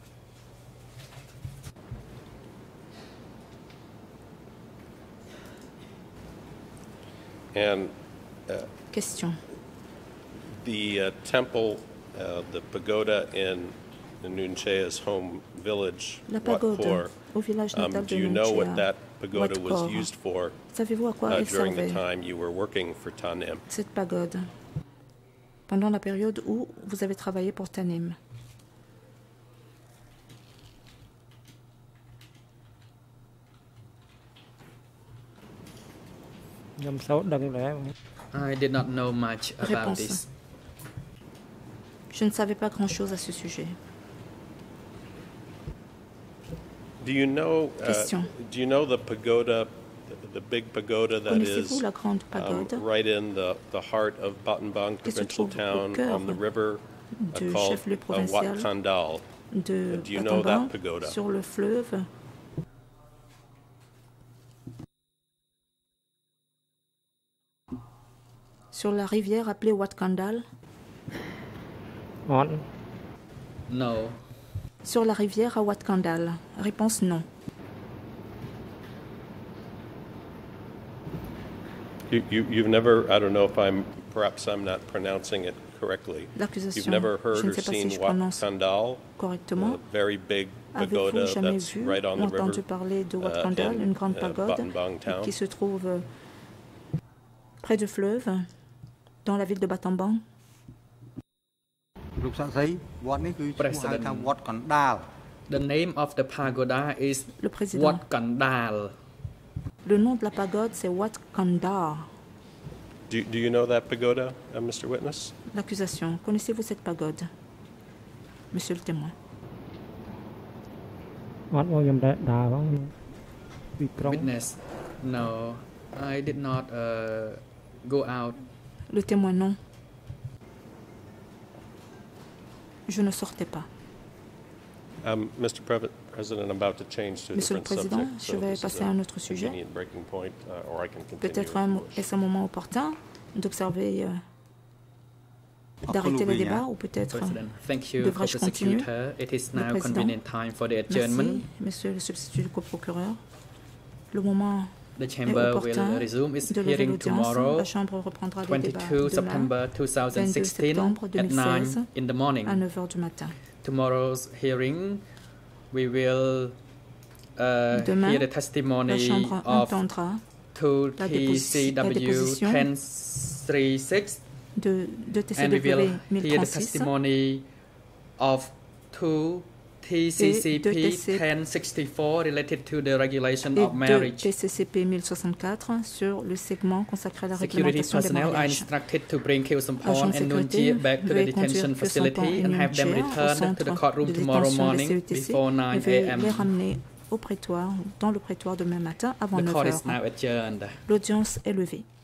[SPEAKER 3] And
[SPEAKER 8] Question.
[SPEAKER 3] the temple, the pagoda in Nuon Chea's home village,
[SPEAKER 8] La
[SPEAKER 3] Wat
[SPEAKER 8] pagode
[SPEAKER 3] Khor,
[SPEAKER 8] au village natal
[SPEAKER 3] do
[SPEAKER 8] de
[SPEAKER 3] you
[SPEAKER 8] Nuon
[SPEAKER 3] know what
[SPEAKER 8] Chea.
[SPEAKER 3] that pagoda
[SPEAKER 8] Wat
[SPEAKER 3] was
[SPEAKER 8] Khor.
[SPEAKER 3] used for
[SPEAKER 8] Savez-vous à quoi elle
[SPEAKER 3] during the
[SPEAKER 8] servait,
[SPEAKER 3] time you were working for Tanim?
[SPEAKER 8] cette pagode, pendant la période où vous avez travaillé pour Tanim?
[SPEAKER 6] I did not know much about
[SPEAKER 8] Réponse.
[SPEAKER 6] this.
[SPEAKER 8] Je ne savais pas grand-chose à ce sujet.
[SPEAKER 3] Do you know?
[SPEAKER 8] Question.
[SPEAKER 3] Do you know the pagoda, the big pagoda that
[SPEAKER 8] Connaissez-vous
[SPEAKER 3] is
[SPEAKER 8] la grande pagode
[SPEAKER 3] right in the heart of Battambang
[SPEAKER 8] qui se
[SPEAKER 3] Provincial
[SPEAKER 8] trouve au
[SPEAKER 3] Town
[SPEAKER 8] cœur
[SPEAKER 3] on the river
[SPEAKER 8] du
[SPEAKER 3] called
[SPEAKER 8] chef-lieu provincial
[SPEAKER 3] Wat Kandal?
[SPEAKER 8] de
[SPEAKER 3] Do you know that
[SPEAKER 8] Battambang
[SPEAKER 3] pagoda?
[SPEAKER 8] sur le fleuve? Sur la rivière appelée Wat Kandal?
[SPEAKER 6] No.
[SPEAKER 8] Sur la rivière à Wat Kandal? Réponse non.
[SPEAKER 3] You've never, I don't know if perhaps I'm not pronouncing it correctly. You've
[SPEAKER 8] L'accusation,
[SPEAKER 3] never
[SPEAKER 8] je
[SPEAKER 3] heard
[SPEAKER 8] ne
[SPEAKER 3] or
[SPEAKER 8] sais pas si
[SPEAKER 3] seen
[SPEAKER 8] je
[SPEAKER 3] Wat
[SPEAKER 8] prononce
[SPEAKER 3] Kandal,
[SPEAKER 8] correctement.
[SPEAKER 3] a very big
[SPEAKER 8] Avez-vous
[SPEAKER 3] pagoda
[SPEAKER 8] jamais
[SPEAKER 3] that's
[SPEAKER 8] vu
[SPEAKER 3] right on
[SPEAKER 8] ou
[SPEAKER 3] the river
[SPEAKER 8] entendu parler de Wat Kandal,
[SPEAKER 3] in
[SPEAKER 8] une grande pagode
[SPEAKER 3] Battambang Town?
[SPEAKER 8] qui se trouve près du fleuve, dans la ville de Battambang.
[SPEAKER 6] The name of the pagoda is
[SPEAKER 8] Le président.
[SPEAKER 6] Wat Kandal.
[SPEAKER 8] Le nom de la pagode, c'est Wat Kandar.
[SPEAKER 3] Do you know that pagoda, Mr. Witness?
[SPEAKER 8] L'accusation. Connaissez-vous cette pagode, Monsieur le témoin?
[SPEAKER 6] Witness. No, I did not go out.
[SPEAKER 8] Le témoin, non. Je ne sortais pas.
[SPEAKER 3] Mr. President, I'm about to change to a
[SPEAKER 8] Monsieur le
[SPEAKER 3] different
[SPEAKER 8] Président,
[SPEAKER 3] subject,
[SPEAKER 8] je vais
[SPEAKER 3] so
[SPEAKER 8] passer à un autre sujet.
[SPEAKER 3] breaking point, or I can continue
[SPEAKER 8] Peut-être
[SPEAKER 3] in English.
[SPEAKER 8] est-ce un moment opportun d'observer, d'arrêter le débat, ou peut-être
[SPEAKER 6] President, thank you,
[SPEAKER 8] devrais-je continuer?
[SPEAKER 6] co-prosecutor. It is
[SPEAKER 8] Le
[SPEAKER 6] now
[SPEAKER 8] Président.
[SPEAKER 6] convenient time for the adjournment.
[SPEAKER 8] Merci, Monsieur le substitut du coprocureur. Le moment
[SPEAKER 6] The
[SPEAKER 8] est
[SPEAKER 6] chamber
[SPEAKER 8] opportun
[SPEAKER 6] will resume its
[SPEAKER 8] de lever
[SPEAKER 6] hearing
[SPEAKER 8] l'audience.
[SPEAKER 6] tomorrow,
[SPEAKER 8] La Chambre reprendra les débats
[SPEAKER 6] 22
[SPEAKER 8] demain,
[SPEAKER 6] September
[SPEAKER 8] 22
[SPEAKER 6] 2016
[SPEAKER 8] septembre
[SPEAKER 6] at
[SPEAKER 8] 2016
[SPEAKER 6] 9 in the morning.
[SPEAKER 8] à 9 h du matin.
[SPEAKER 6] Tomorrow's hearing, we will
[SPEAKER 8] Demain,
[SPEAKER 6] hear the
[SPEAKER 8] La
[SPEAKER 6] testimony
[SPEAKER 8] Chambre
[SPEAKER 6] of
[SPEAKER 8] entendra
[SPEAKER 6] 2
[SPEAKER 8] la
[SPEAKER 6] TCW
[SPEAKER 8] déposition
[SPEAKER 6] 1036
[SPEAKER 8] de
[SPEAKER 6] and we will
[SPEAKER 8] TCW
[SPEAKER 6] hear the
[SPEAKER 8] 1036
[SPEAKER 6] testimony of 2 TCCP 1064 related to the regulation
[SPEAKER 8] et
[SPEAKER 6] of
[SPEAKER 8] de
[SPEAKER 6] marriage.
[SPEAKER 8] TCCP 1064 sur le segment consacré à la
[SPEAKER 6] Security
[SPEAKER 8] réglementation des
[SPEAKER 6] personnel are
[SPEAKER 8] mariages.
[SPEAKER 6] instructed to bring Kyo Sampon
[SPEAKER 8] Agents
[SPEAKER 6] and
[SPEAKER 8] sécurité
[SPEAKER 6] Nunjie back to the
[SPEAKER 8] veuillez
[SPEAKER 6] detention
[SPEAKER 8] conduire Kyo
[SPEAKER 6] facility
[SPEAKER 8] Sampon et
[SPEAKER 6] and have them
[SPEAKER 8] Nunjie au
[SPEAKER 6] returned to
[SPEAKER 8] centre
[SPEAKER 6] the courtroom
[SPEAKER 8] de
[SPEAKER 6] tomorrow
[SPEAKER 8] détention
[SPEAKER 6] morning
[SPEAKER 8] des CETC
[SPEAKER 6] before
[SPEAKER 8] et
[SPEAKER 6] 9
[SPEAKER 8] veuillez
[SPEAKER 6] a.m.
[SPEAKER 8] les ramener au prétoire, dans le prétoire demain matin avant
[SPEAKER 6] The
[SPEAKER 8] 9
[SPEAKER 6] court is
[SPEAKER 8] h.
[SPEAKER 6] now adjourned.
[SPEAKER 8] L'audience est levée.